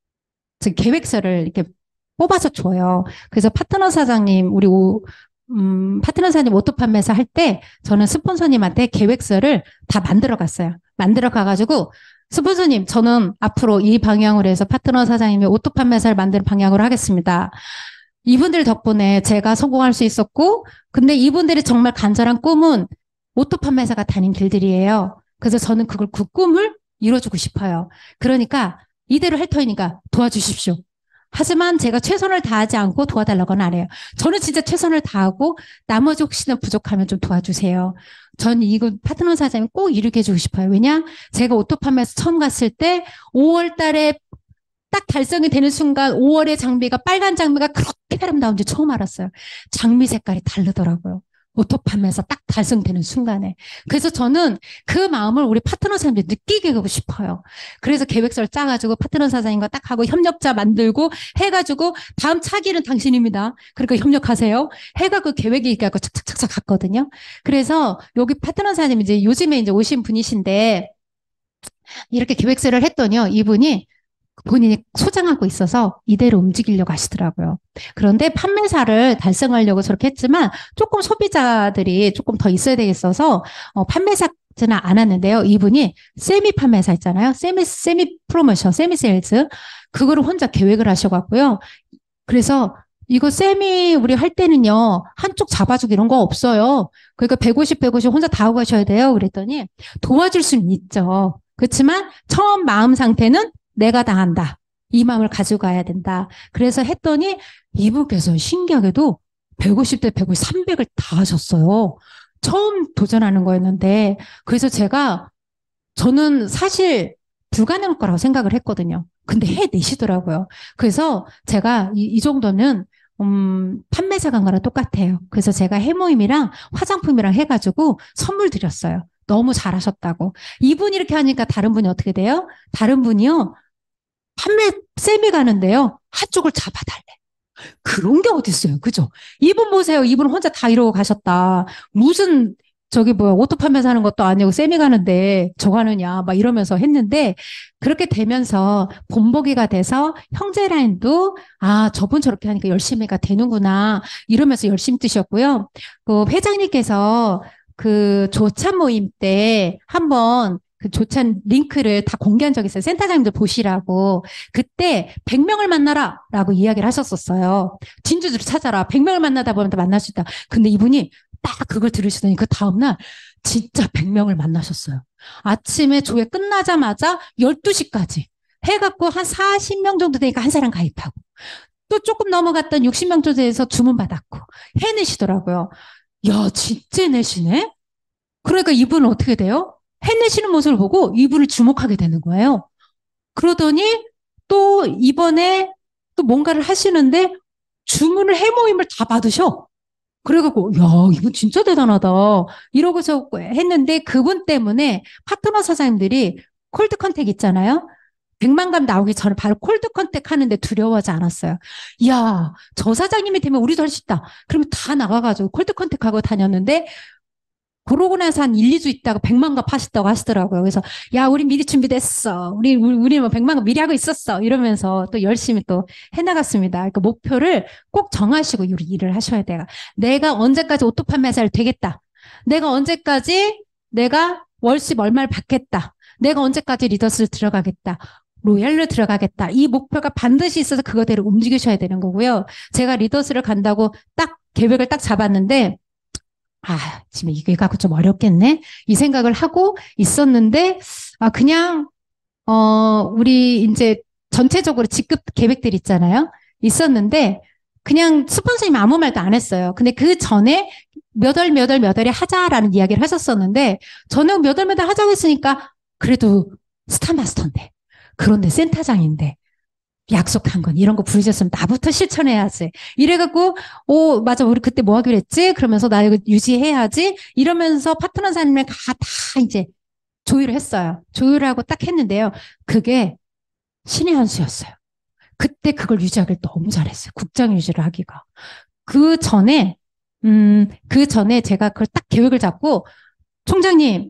A: 계획서를 이렇게 뽑아서 줘요. 그래서 파트너 사장님, 우리 오, 음, 파트너 사장님 오토 판매사 할 때 저는 스폰서님한테 계획서를 다 만들어 갔어요. 만들어 가가지고 스폰서님, 저는 앞으로 이 방향으로 해서 파트너 사장님이 오토 판매사를 만드는 방향으로 하겠습니다. 이분들 덕분에 제가 성공할 수 있었고, 근데 이분들이 정말 간절한 꿈은 오토 판매사가 다닌 길들이에요. 그래서 저는 그걸 그 꿈을 이뤄주고 싶어요. 그러니까 이대로 할 터이니까 도와주십시오. 하지만 제가 최선을 다하지 않고 도와달라고는 안 해요. 저는 진짜 최선을 다하고 나머지 혹시나 부족하면 좀 도와주세요. 전 이거 파트너 사장님 꼭 이루게 해주고 싶어요. 왜냐? 제가 오토 판매에서 처음 갔을 때 오월 달에 딱 달성이 되는 순간 오월의 장미가 빨간 장미가 그렇게 아름다운지 처음 알았어요. 장미 색깔이 다르더라고요. 오토팜에서 딱 달성되는 순간에. 그래서 저는 그 마음을 우리 파트너 사장님들 느끼게 하고 싶어요. 그래서 계획서를 짜가지고 파트너 사장님과 딱 하고 협력자 만들고 해가지고 다음 차기는 당신입니다. 그러니까 협력하세요. 해가 그 계획이 있고 착착착착 갔거든요. 그래서 여기 파트너 사장님 이제 요즘에 이제 오신 분이신데 이렇게 계획서를 했더니요. 이분이 본인이 소장하고 있어서 이대로 움직이려고 하시더라고요. 그런데 판매사를 달성하려고 저렇게 했지만 조금 소비자들이 조금 더 있어야 되겠어서 어, 판매사는 안 왔는데요. 이분이 세미 판매사 있잖아요. 세미 세미 프로모션, 세미 세일즈 그거를 혼자 계획을 하셔갖고요. 그래서 이거 세미 우리 할 때는요. 한쪽 잡아주기 이런 거 없어요. 그러니까 백오십, 백오십 혼자 다 하고 가셔야 돼요. 그랬더니 도와줄 수는 있죠. 그렇지만 처음 마음 상태는 내가 다 한다. 이 마음을 가지고 가야 된다. 그래서 했더니 이분께서 신기하게도 백오십 대 백오십, 삼백을 다 하셨어요. 처음 도전하는 거였는데 그래서 제가 저는 사실 불가능할 거라고 생각을 했거든요. 근데 해내시더라고요. 그래서 제가 이, 이 정도는 음, 판매사 간 거랑 똑같아요. 그래서 제가 해모임이랑 화장품이랑 해가지고 선물 드렸어요. 너무 잘하셨다고. 이분 이렇게 하니까 다른 분이 어떻게 돼요? 다른 분이요. 판매 쌤이 가는데요. 한쪽을 잡아달래. 그런 게 어딨어요. 그죠? 이분 보세요. 이분 혼자 다 이러고 가셨다. 무슨 저기 뭐야 오토 판매사 하는 것도 아니고 쌤이 가는데 저거 하느냐 막 이러면서 했는데 그렇게 되면서 본보기가 돼서 형제 라인도 아 저분 저렇게 하니까 열심히가 되는구나 이러면서 열심히 뜨셨고요. 그 회장님께서 그 조찬 모임 때 한번 그 조찬 링크를 다 공개한 적이 있어요. 센터장님들 보시라고. 그때 백 명을 만나라 라고 이야기를 하셨었어요. 진주들을 찾아라. 백 명을 만나다 보면 다 만날 수 있다. 근데 이분이 딱 그걸 들으시더니 그 다음날 진짜 백 명을 만나셨어요. 아침에 조회 끝나자마자 열두 시까지 해갖고 한 사십 명 정도 되니까 한 사람 가입하고 또 조금 넘어갔던 육십 명 정도 돼서 주문 받았고 해내시더라고요. 야, 진짜 내시네? 그러니까 이분은 어떻게 돼요? 해내시는 모습을 보고 이분을 주목하게 되는 거예요. 그러더니 또 이번에 또 뭔가를 하시는데 주문을 해모임을 다 받으셔. 그래갖고 야 이분 진짜 대단하다 이러고서 했는데 그분 때문에 파트너 사장님들이 콜드 컨택 있잖아요. 백만 감 나오기 전에 바로 콜드 컨택 하는데 두려워하지 않았어요. 야, 저 사장님이 되면 우리도 할 수 있다. 그러면 다 나가가지고 콜드 컨택하고 다녔는데 그러고 나서 한 일, 이 주 있다가 백만 갑 하셨다고 하시더라고요. 그래서 야, 우리 미리 준비됐어. 우리 우리, 우리 뭐 백만 갑 미리 하고 있었어. 이러면서 또 열심히 또 해나갔습니다. 그러니까 목표를 꼭 정하시고 우리 일을 하셔야 돼요. 내가 언제까지 오토 판매사를 되겠다. 내가 언제까지 내가 월십 얼마를 받겠다. 내가 언제까지 리더스를 들어가겠다. 로얄로 들어가겠다. 이 목표가 반드시 있어서 그거대로 움직이셔야 되는 거고요. 제가 리더스를 간다고 딱 계획을 딱 잡았는데 아, 지금 이게 갖고 좀 어렵겠네? 이 생각을 하고 있었는데, 아, 그냥, 어, 우리 이제 전체적으로 직급 계획들 있잖아요? 있었는데, 그냥 스폰서님 아무 말도 안 했어요. 근데 그 전에 몇 월, 몇 월, 몇 월에 하자라는 이야기를 하셨었는데, 저는 몇 월, 몇 월 하자고 했으니까, 그래도 스타마스터인데, 그런데 센터장인데, 약속한 건 이런 거 부르셨으면 나부터 실천해야지. 이래갖고 오 맞아 우리 그때 뭐 하기로 했지? 그러면서 나 이거 유지해야지. 이러면서 파트너사님을 다, 다 이제 조율을 했어요. 조율하고 딱 했는데요. 그게 신의 한 수였어요. 그때 그걸 유지하기를 너무 잘했어요. 국장 유지를 하기가. 그 전에 음, 그 전에 제가 그걸 딱 계획을 잡고 총장님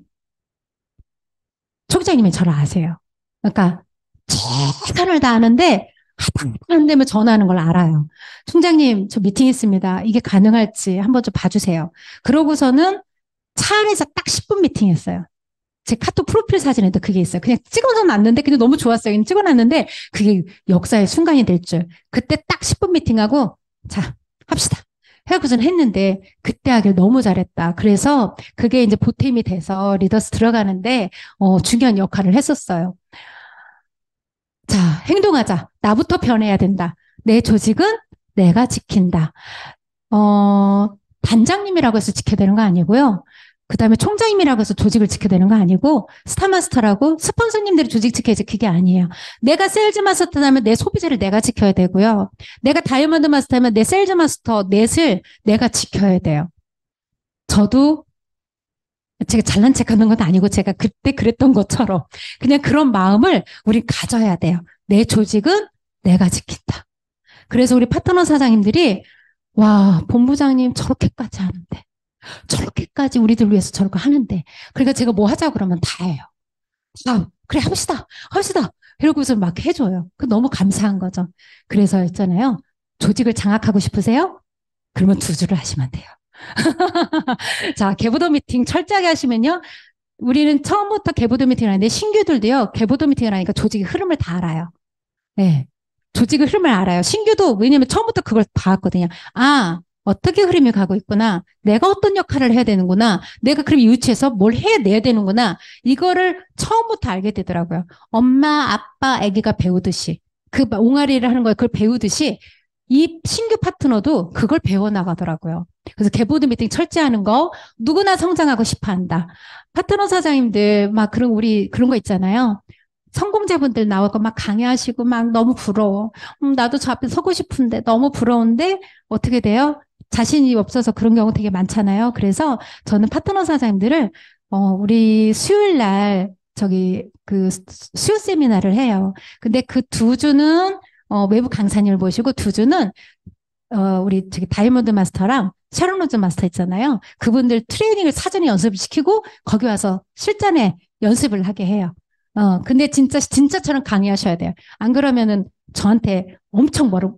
A: 총장님이 저를 아세요. 그러니까 최선을 다하는데 하다 안 되면 전화하는 걸 알아요. 총장님, 저 미팅 있습니다. 이게 가능할지 한번 좀 봐주세요. 그러고서는 차 안에서 딱 십 분 미팅했어요. 제 카톡 프로필 사진에도 그게 있어요. 그냥 찍어서 놨는데 근데 너무 좋았어요. 그냥 찍어놨는데 그게 역사의 순간이 될 줄. 그때 딱 십 분 미팅하고 자 합시다. 해갖고서는 했는데 그때 하길 너무 잘했다. 그래서 그게 이제 보탬이 돼서 리더스 들어가는데 어, 중요한 역할을 했었어요. 자, 행동하자. 나부터 변해야 된다. 내 조직은 내가 지킨다. 어, 단장님이라고 해서 지켜야 되는 거 아니고요. 그 다음에 총장님이라고 해서 조직을 지켜야 되는 거 아니고 스타마스터라고 스폰서님들이 조직 지켜야지 그게 아니에요. 내가 세일즈 마스터라면 내 소비자를 내가 지켜야 되고요. 내가 다이아몬드 마스터라면 내 세일즈 마스터 넷을 내가 지켜야 돼요. 저도 제가 잘난 척하는 건 아니고 제가 그때 그랬던 것처럼 그냥 그런 마음을 우리 가져야 돼요. 내 조직은 내가 지킨다. 그래서 우리 파트너 사장님들이 와, 본부장님 저렇게까지 하는데 저렇게까지 우리들 위해서 저렇게 하는데 그러니까 제가 뭐 하자 그러면 다 해요. 아, 그래 합시다. 합시다. 이러고서 막 해줘요. 그 너무 감사한 거죠. 그래서 있잖아요. 조직을 장악하고 싶으세요? 그러면 두 줄을 하시면 돼요. 자, 개보도 미팅 철저하게 하시면요. 우리는 처음부터 개보도 미팅을 하는데 신규들도요. 개보도 미팅을 하니까 조직의 흐름을 다 알아요. 네. 조직의 흐름을 알아요. 신규도 왜냐면 처음부터 그걸 봐왔거든요. 아, 어떻게 흐름이 가고 있구나. 내가 어떤 역할을 해야 되는구나. 내가 그럼 이 위치에서 뭘 해내야 되는구나. 이거를 처음부터 알게 되더라고요. 엄마, 아빠, 아기가 배우듯이 그 옹알이를 하는 거예요. 그걸 배우듯이 이 신규 파트너도 그걸 배워나가더라고요. 그래서 개보드 미팅 철저하는 거 누구나 성장하고 싶어 한다. 파트너 사장님들 막 그런 우리 그런 거 있잖아요. 성공자분들 나오고 막 강의하시고 막 너무 부러워. 음, 나도 저 앞에 서고 싶은데 너무 부러운데 어떻게 돼요? 자신이 없어서 그런 경우 되게 많잖아요. 그래서 저는 파트너 사장님들을 어, 우리 수요일 날 저기 그 수요 세미나를 해요. 근데 그 두 주는 어, 외부 강사님을 모시고 두 주는 어, 우리 저기 다이아몬드 마스터랑 샤론 로즈 마스터 있잖아요. 그분들 트레이닝을 사전에 연습을 시키고 거기 와서 실전에 연습을 하게 해요. 어, 근데 진짜, 진짜처럼 강의하셔야 돼요. 안 그러면은 저한테 엄청 뭐로,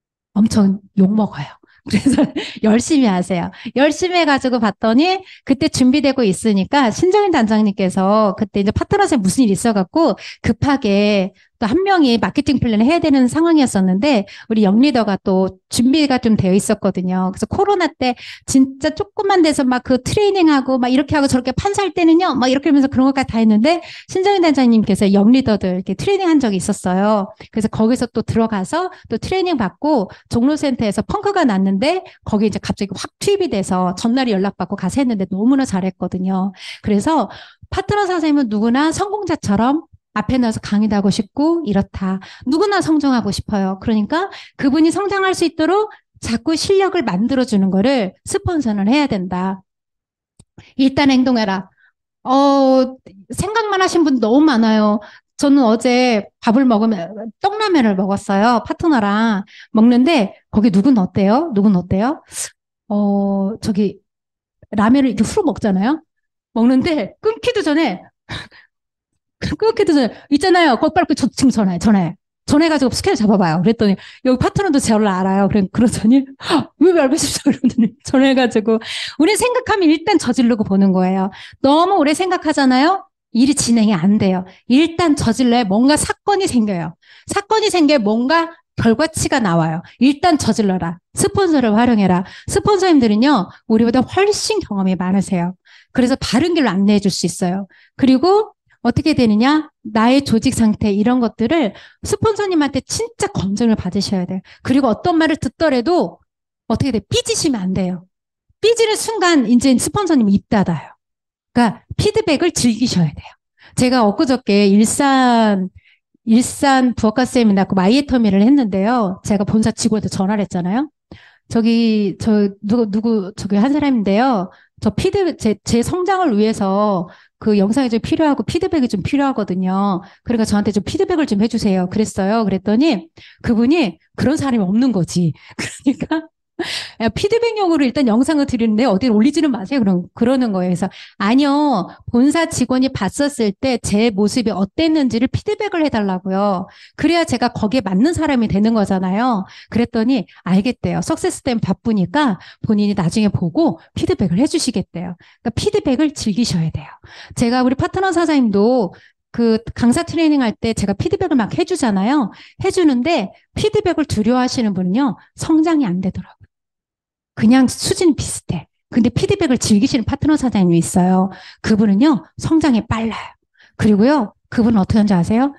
A: 엄청 욕먹어요. 그래서 열심히 하세요. 열심히 해가지고 봤더니 그때 준비되고 있으니까 신정인 단장님께서 그때 이제 파트너에 무슨 일이 있어갖고 급하게 또 한 명이 마케팅 플랜을 해야 되는 상황이었었는데 우리 영리더가 또 준비가 좀 되어 있었거든요. 그래서 코로나 때 진짜 조금만 돼서 막 그 트레이닝하고 막 이렇게 하고 저렇게 판사할 때는요. 막 이렇게 하면서 그런 것까지 다 했는데 신정인 단장님께서 영리더들 이렇게 트레이닝 한 적이 있었어요. 그래서 거기서 또 들어가서 또 트레이닝 받고 종로센터에서 펑크가 났는데 거기 이제 갑자기 확 투입이 돼서 전날에 연락받고 가서 했는데 너무나 잘했거든요. 그래서 파트너 선생님은 누구나 성공자처럼 앞에 나서 강의도 하고 싶고 이렇다. 누구나 성장하고 싶어요. 그러니까 그분이 성장할 수 있도록 자꾸 실력을 만들어주는 거를 스폰서는 해야 된다. 일단 행동해라. 어, 생각만 하신 분 너무 많아요. 저는 어제 밥을 먹으면 떡라면을 먹었어요. 파트너랑 먹는데 거기 누군 어때요? 누군 어때요? 어, 저기 라면을 이렇게 후루 먹잖아요. 먹는데 끊기도 전에 끊기도 전에 있잖아요. 거기 빨리 저 지금 전화해, 전화해. 전화해가지고 스케줄 잡아봐요. 그랬더니 여기 파트너도 저를 알아요. 그래 그러더니 왜 알고 싶어 그러더니 전화해가지고 우리 생각하면 일단 저지르고 보는 거예요. 너무 오래 생각하잖아요. 일이 진행이 안 돼요. 일단 저질러야 뭔가 사건이 생겨요. 사건이 생겨 뭔가 결과치가 나와요. 일단 저질러라. 스폰서를 활용해라. 스폰서님들은요, 우리보다 훨씬 경험이 많으세요. 그래서 바른 길로 안내해 줄 수 있어요. 그리고 어떻게 되느냐? 나의 조직 상태 이런 것들을 스폰서님한테 진짜 검증을 받으셔야 돼요. 그리고 어떤 말을 듣더라도 어떻게 돼? 삐지시면 안 돼요. 삐지는 순간 이제 스폰서님이 입 닫아요. 그러니까 피드백을 즐기셔야 돼요. 제가 엊그저께 일산 일산 부엌가 세미나 그 마이애터미를 했는데요. 제가 본사 직원한테 전화를 했잖아요. 저기 저 누구 누구 저기 한 사람인데요. 저 피드 제, 제 성장을 위해서 그 영상이 좀 필요하고 피드백이 좀 필요하거든요. 그러니까 저한테 좀 피드백을 좀 해주세요. 그랬어요. 그랬더니 그분이 그런 사람이 없는 거지. 그러니까 피드백용으로 일단 영상을 드리는데 어디 올리지는 마세요. 그럼 그러는 거예요. 그래서 아니요. 본사 직원이 봤었을 때 제 모습이 어땠는지를 피드백을 해달라고요. 그래야 제가 거기에 맞는 사람이 되는 거잖아요. 그랬더니 알겠대요. 석세스 때문에 바쁘니까 본인이 나중에 보고 피드백을 해주시겠대요. 그러니까 피드백을 즐기셔야 돼요. 제가 우리 파트너 사장님도 그 강사 트레이닝 할 때 제가 피드백을 막 해주잖아요. 해주는데 피드백을 두려워하시는 분은요. 성장이 안 되더라고요. 그냥 수준 비슷해. 근데 피드백을 즐기시는 파트너 사장님이 있어요. 그분은요, 성장이 빨라요. 그리고요, 그분은 어떻게 하는지 아세요?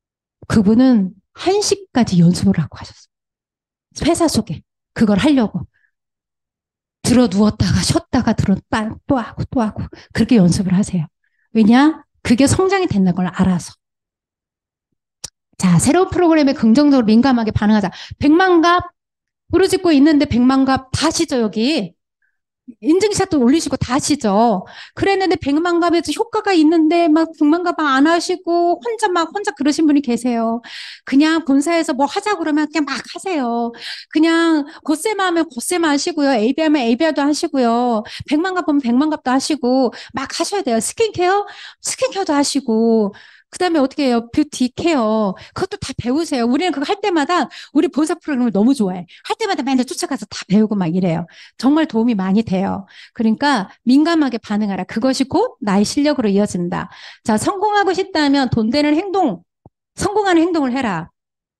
A: 그분은 한 시까지 연습을 하고 하셨어요. 회사 속에. 그걸 하려고. 들어 누웠다가 쉬었다가 들어 또 하고 또 하고. 그렇게 연습을 하세요. 왜냐? 그게 성장이 된다는 걸 알아서. 자, 새로운 프로그램에 긍정적으로 민감하게 반응하자. 백만갑 부르짖고 있는데 백만갑 다시죠, 여기. 인증샷도 올리시고 다 하시죠. 그랬는데 백만갑에서 효과가 있는데 막 백만갑 안 하시고 혼자 막 혼자 그러신 분이 계세요. 그냥 본사에서 뭐 하자 그러면 그냥 막 하세요. 그냥 곧세마 하면 곧세마 하시고요. 에이비 하면 에이비도 하시고요. 백만갑 보면 백만갑도 하시고 막 하셔야 돼요. 스킨케어? 스킨케어도 하시고. 그다음에 어떻게 해요? 뷰티 케어. 그것도 다 배우세요. 우리는 그거 할 때마다 우리 본사 프로그램을 너무 좋아해. 할 때마다 맨날 쫓아가서 다 배우고 막 이래요. 정말 도움이 많이 돼요. 그러니까 민감하게 반응하라. 그것이 곧 나의 실력으로 이어진다. 자, 성공하고 싶다면 돈 되는 행동, 성공하는 행동을 해라.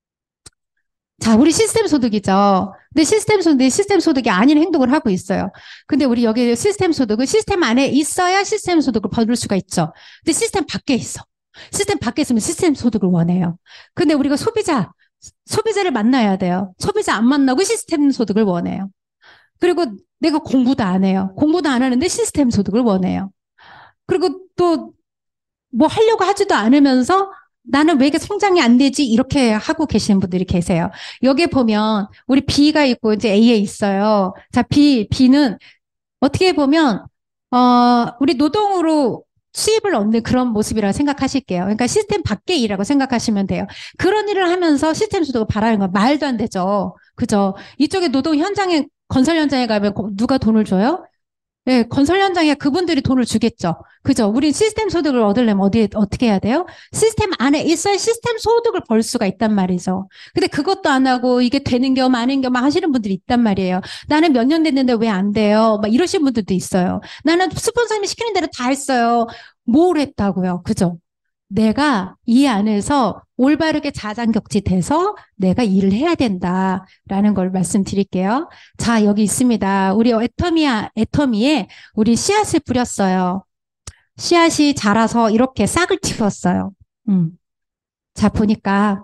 A: 자, 우리 시스템 소득이죠. 근데 시스템 소득, 시스템 소득이 아닌 행동을 하고 있어요. 근데 우리 여기 시스템 소득은 시스템 안에 있어야 시스템 소득을 받을 수가 있죠. 근데 시스템 밖에 있어. 시스템 밖에 있으면 시스템 소득을 원해요. 근데 우리가 소비자, 소비자를 만나야 돼요. 소비자 안 만나고 시스템 소득을 원해요. 그리고 내가 공부도 안 해요. 공부도 안 하는데 시스템 소득을 원해요. 그리고 또 뭐 하려고 하지도 않으면서 나는 왜 이게 성장이 안 되지? 이렇게 하고 계시는 분들이 계세요. 여기에 보면 우리 B가 있고 이제 A에 있어요. 자, B, B는 어떻게 보면 어, 우리 노동으로 수입을 얻는 그런 모습이라고 생각하실게요. 그러니까 시스템 밖의 일이라고 생각하시면 돼요. 그런 일을 하면서 시스템 소득을 바라는 건 말도 안 되죠. 그죠? 이쪽에 노동 현장에 건설 현장에 가면 누가 돈을 줘요? 네, 건설 현장에 그분들이 돈을 주겠죠. 그죠? 우리 시스템 소득을 얻으려면 어디에, 어떻게 해야 돼요? 시스템 안에 있어야 시스템 소득을 벌 수가 있단 말이죠. 근데 그것도 안 하고 이게 되는 겸 아닌 겸 하시는 분들이 있단 말이에요. 나는 몇 년 됐는데 왜 안 돼요? 막 이러신 분들도 있어요. 나는 스폰서님이 시키는 대로 다 했어요. 뭘 했다고요? 그죠? 내가 이 안에서 올바르게 자장격지 돼서 내가 일을 해야 된다라는 걸 말씀드릴게요. 자, 여기 있습니다. 우리 애터미야, 애터미에 우리 씨앗을 뿌렸어요. 씨앗이 자라서 이렇게 싹을 틔웠어요. 음. 자, 보니까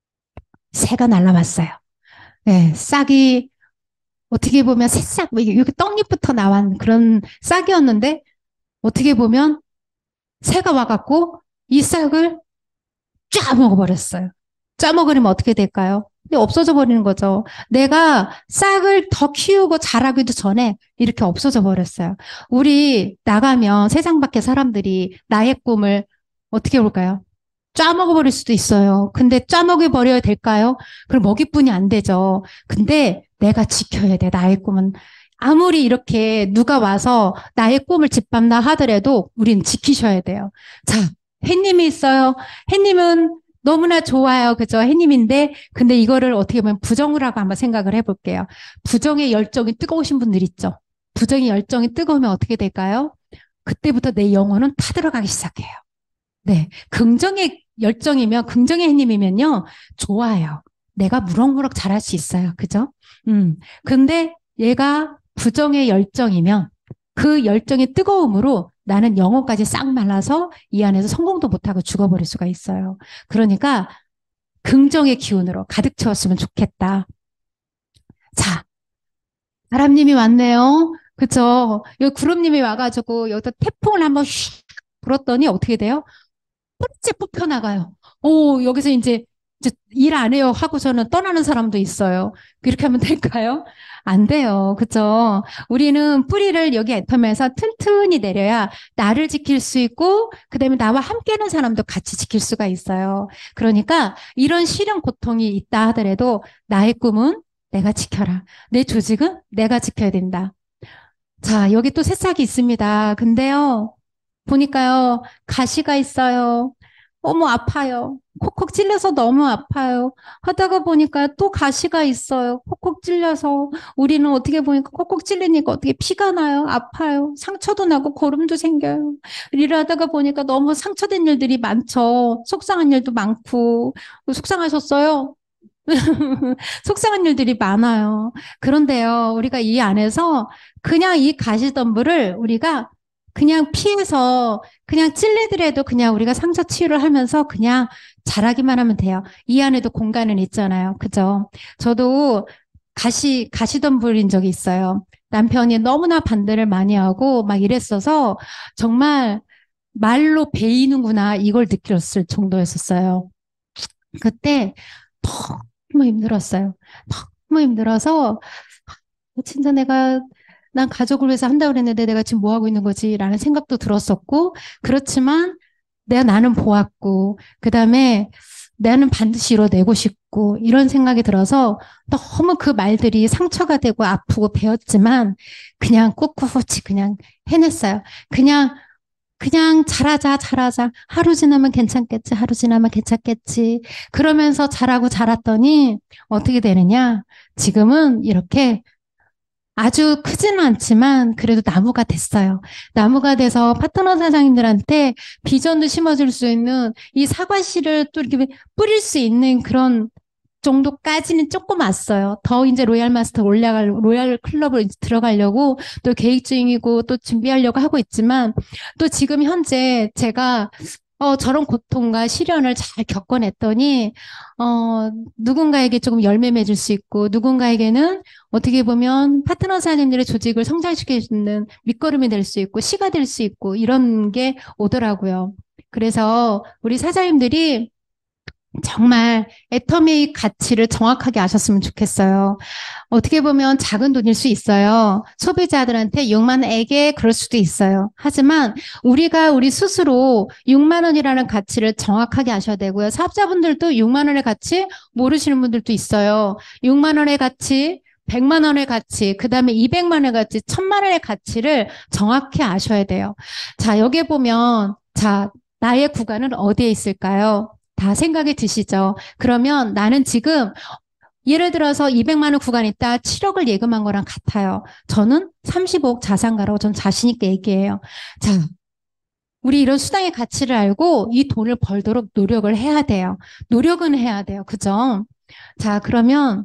A: 새가 날라왔어요. 네, 싹이 어떻게 보면 새싹, 뭐 이게 떡잎부터 나온 그런 싹이었는데 어떻게 보면 새가 와갖고 이 싹을 쫙 먹어버렸어요. 짜먹으려면 어떻게 될까요? 근데 없어져 버리는 거죠. 내가 싹을 더 키우고 자라기도 전에 이렇게 없어져 버렸어요. 우리 나가면 세상 밖의 사람들이 나의 꿈을 어떻게 볼까요? 짜먹어버릴 수도 있어요. 근데 짜먹어버려야 될까요? 그럼 먹이뿐이 안 되죠. 근데 내가 지켜야 돼. 나의 꿈은. 아무리 이렇게 누가 와서 나의 꿈을 짓밟나 하더라도 우린 지키셔야 돼요. 자, 햇님이 있어요. 햇님은 너무나 좋아요. 그죠? 햇님인데, 근데 이거를 어떻게 보면 부정을 하고 한번 생각을 해볼게요. 부정의 열정이 뜨거우신 분들 있죠? 부정의 열정이 뜨거우면 어떻게 될까요? 그때부터 내 영혼은 타들어가기 시작해요. 네. 긍정의 열정이면, 긍정의 햇님이면요, 좋아요. 내가 무럭무럭 잘할 수 있어요. 그죠? 음. 근데 얘가 부정의 열정이면 그 열정의 뜨거움으로 나는 영혼까지 싹 말라서 이 안에서 성공도 못하고 죽어버릴 수가 있어요. 그러니까 긍정의 기운으로 가득 채웠으면 좋겠다. 자, 바람님이 왔네요. 그죠? 여기 구름님이 와가지고 여기다 태풍을 한번 휙 불었더니 어떻게 돼요? 뿌리째 뽑혀나가요. 오, 여기서 이제, 이제 일 안 해요 하고서는 떠나는 사람도 있어요. 이렇게 하면 될까요? 안 돼요. 그죠? 우리는 뿌리를 여기 애텀에서 튼튼히 내려야 나를 지킬 수 있고, 그 다음에 나와 함께하는 사람도 같이 지킬 수가 있어요. 그러니까 이런 시련 고통이 있다 하더라도 나의 꿈은 내가 지켜라. 내 조직은 내가 지켜야 된다. 자, 여기 또 새싹이 있습니다. 근데요, 보니까요, 가시가 있어요. 너무 아파요. 콕콕 찔려서 너무 아파요. 하다가 보니까 또 가시가 있어요. 콕콕 찔려서. 우리는 어떻게 보니까 콕콕 찔리니까 어떻게 피가 나요. 아파요. 상처도 나고 고름도 생겨요. 일하다가 보니까 너무 상처된 일들이 많죠. 속상한 일도 많고. 속상하셨어요? 속상한 일들이 많아요. 그런데요, 우리가 이 안에서 그냥 이 가시덤불을 우리가 그냥 피해서 그냥 찔리더라도 그냥 우리가 상처 치유를 하면서 그냥 잘하기만 하면 돼요. 이 안에도 공간은 있잖아요. 그죠? 저도 가시, 가시덤불인 적이 있어요. 남편이 너무나 반대를 많이 하고 막 이랬어서 정말 말로 베이는구나 이걸 느꼈을 정도였었어요. 그때 너무 힘들었어요. 너무 힘들어서 진짜 내가 난 가족을 위해서 한다고 그랬는데 내가 지금 뭐 하고 있는 거지? 라는 생각도 들었었고, 그렇지만 내가 나는 보았고, 그 다음에 나는 반드시 이뤄내고 싶고, 이런 생각이 들어서 너무 그 말들이 상처가 되고 아프고 배웠지만, 그냥 꿋꿋이 그냥 해냈어요. 그냥 그냥 잘하자, 잘하자. 하루 지나면 괜찮겠지, 하루 지나면 괜찮겠지. 그러면서 잘하고 자랐더니 어떻게 되느냐? 지금은 이렇게 아주 크지는 않지만 그래도 나무가 됐어요. 나무가 돼서 파트너 사장님들한테 비전도 심어줄 수 있는 이 사과씨를 또 이렇게 뿌릴 수 있는 그런 정도까지는 조금 왔어요. 더 이제 로얄 마스터 올라갈, 로얄 클럽을 이제 들어가려고 또 계획 중이고 또 준비하려고 하고 있지만 또 지금 현재 제가 어, 저런 고통과 시련을 잘 겪어냈더니, 어, 누군가에게 조금 열매 맺을 수 있고, 누군가에게는 어떻게 보면 파트너 사장님들의 조직을 성장시켜주는 밑거름이 될 수 있고, 시가 될 수 있고, 이런 게 오더라고요. 그래서 우리 사장님들이 정말 애터미의 가치를 정확하게 아셨으면 좋겠어요. 어떻게 보면 작은 돈일 수 있어요. 소비자들한테 육만 원에게 그럴 수도 있어요. 하지만 우리가 우리 스스로 육만 원이라는 가치를 정확하게 아셔야 되고요. 사업자분들도 육만 원의 가치 모르시는 분들도 있어요. 육만 원의 가치, 백만 원의 가치, 그 다음에 이백만 원의 가치, 천만 원의 가치를 정확히 아셔야 돼요. 자, 여기에 보면, 자, 나의 구간은 어디에 있을까요? 다 생각이 드시죠? 그러면 나는 지금 예를 들어서 이백만 원 구간 있다 칠억을 예금한 거랑 같아요. 저는 삼십억 자산가라고 전 자신 있게 얘기해요. 자, 우리 이런 수당의 가치를 알고 이 돈을 벌도록 노력을 해야 돼요. 노력은 해야 돼요. 그죠? 자, 그러면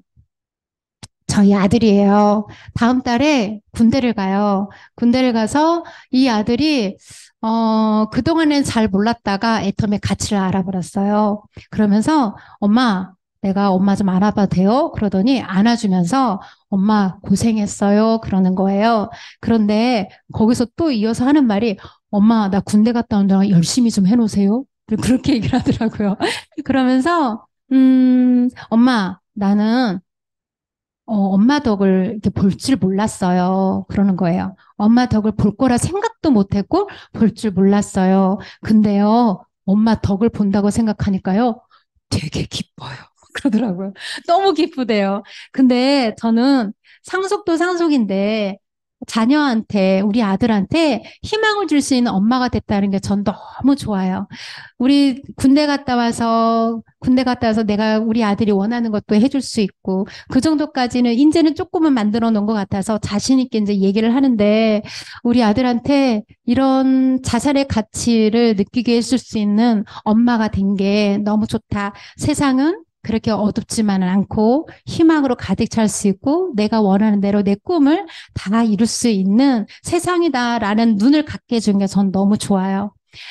A: 저희 아들이에요. 다음 달에 군대를 가요. 군대를 가서 이 아들이 어, 그동안엔 잘 몰랐다가 애텀의 가치를 알아버렸어요. 그러면서 엄마, 내가 엄마 좀 안아봐도 돼요? 그러더니 안아주면서 엄마 고생했어요. 그러는 거예요. 그런데 거기서 또 이어서 하는 말이 엄마, 나 군대 갔다 온 동안 열심히 좀 해놓으세요. 그렇게 얘기를 하더라고요. 그러면서 음, 엄마, 나는 어, 엄마 덕을 이렇게 볼 줄 몰랐어요. 그러는 거예요. 엄마 덕을 볼 거라 생각도 못 했고 볼 줄 몰랐어요. 근데요, 엄마 덕을 본다고 생각하니까요, 되게 기뻐요. 그러더라고요. 너무 기쁘대요. 근데 저는 상속도 상속인데 자녀한테, 우리 아들한테 희망을 줄 수 있는 엄마가 됐다는 게 전 너무 좋아요. 우리 군대 갔다 와서, 군대 갔다 와서 내가 우리 아들이 원하는 것도 해줄 수 있고, 그 정도까지는 이제는 조금은 만들어 놓은 것 같아서 자신있게 이제 얘기를 하는데, 우리 아들한테 이런 자살의 가치를 느끼게 해줄 수 있는 엄마가 된 게 너무 좋다. 세상은 그렇게 어둡지만은 않고 희망으로 가득 찰 수 있고 내가 원하는 대로 내 꿈을 다 이룰 수 있는 세상이다라는 눈을 갖게 해준 게 전 너무 좋아요.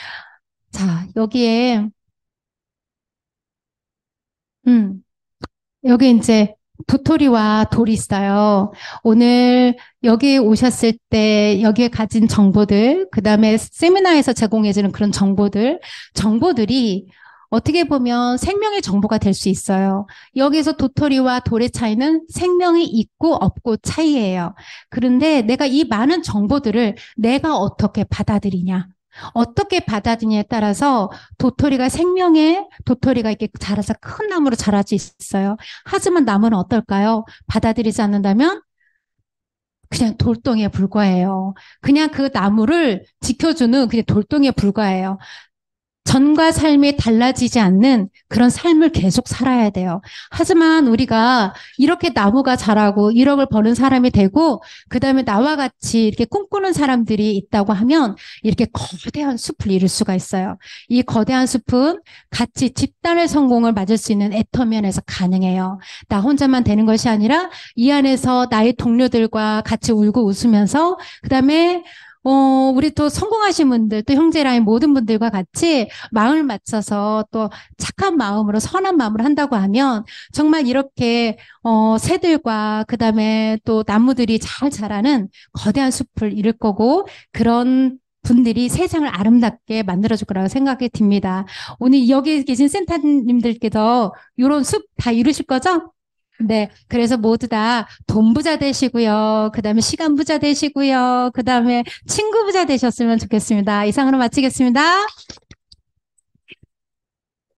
A: 자, 여기에, 음, 여기 이제 도토리와 돌이 있어요. 오늘 여기 오셨을 때 여기에 가진 정보들, 그 다음에 세미나에서 제공해주는 그런 정보들, 정보들이 어떻게 보면 생명의 정보가 될 수 있어요. 여기서 도토리와 돌의 차이는 생명이 있고 없고 차이예요. 그런데 내가 이 많은 정보들을 내가 어떻게 받아들이냐. 어떻게 받아들이냐에 따라서 도토리가 생명의 도토리가 이렇게 자라서 큰 나무로 자랄 수 있어요. 하지만 나무는 어떨까요? 받아들이지 않는다면 그냥 돌덩이에 불과해요. 그냥 그 나무를 지켜주는 그냥 돌덩이에 불과해요. 전과 삶이 달라지지 않는 그런 삶을 계속 살아야 돼요. 하지만 우리가 이렇게 나무가 자라고 일억을 버는 사람이 되고 그다음에 나와 같이 이렇게 꿈꾸는 사람들이 있다고 하면 이렇게 거대한 숲을 이룰 수가 있어요. 이 거대한 숲은 같이 집단의 성공을 맞을 수 있는 애터면에서 가능해요. 나 혼자만 되는 것이 아니라 이 안에서 나의 동료들과 같이 울고 웃으면서 그다음에 어, 우리 또 성공하신 분들, 또 형제라인 모든 분들과 같이 마음을 맞춰서 또 착한 마음으로, 선한 마음으로 한다고 하면 정말 이렇게, 어, 새들과 그 다음에 또 나무들이 잘 자라는 거대한 숲을 이룰 거고 그런 분들이 세상을 아름답게 만들어줄 거라고 생각이 듭니다. 오늘 여기 계신 센터님들께서 이런 숲 다 이루실 거죠? 네. 그래서 모두 다 돈 부자 되시고요. 그 다음에 시간 부자 되시고요. 그 다음에 친구 부자 되셨으면 좋겠습니다. 이상으로 마치겠습니다.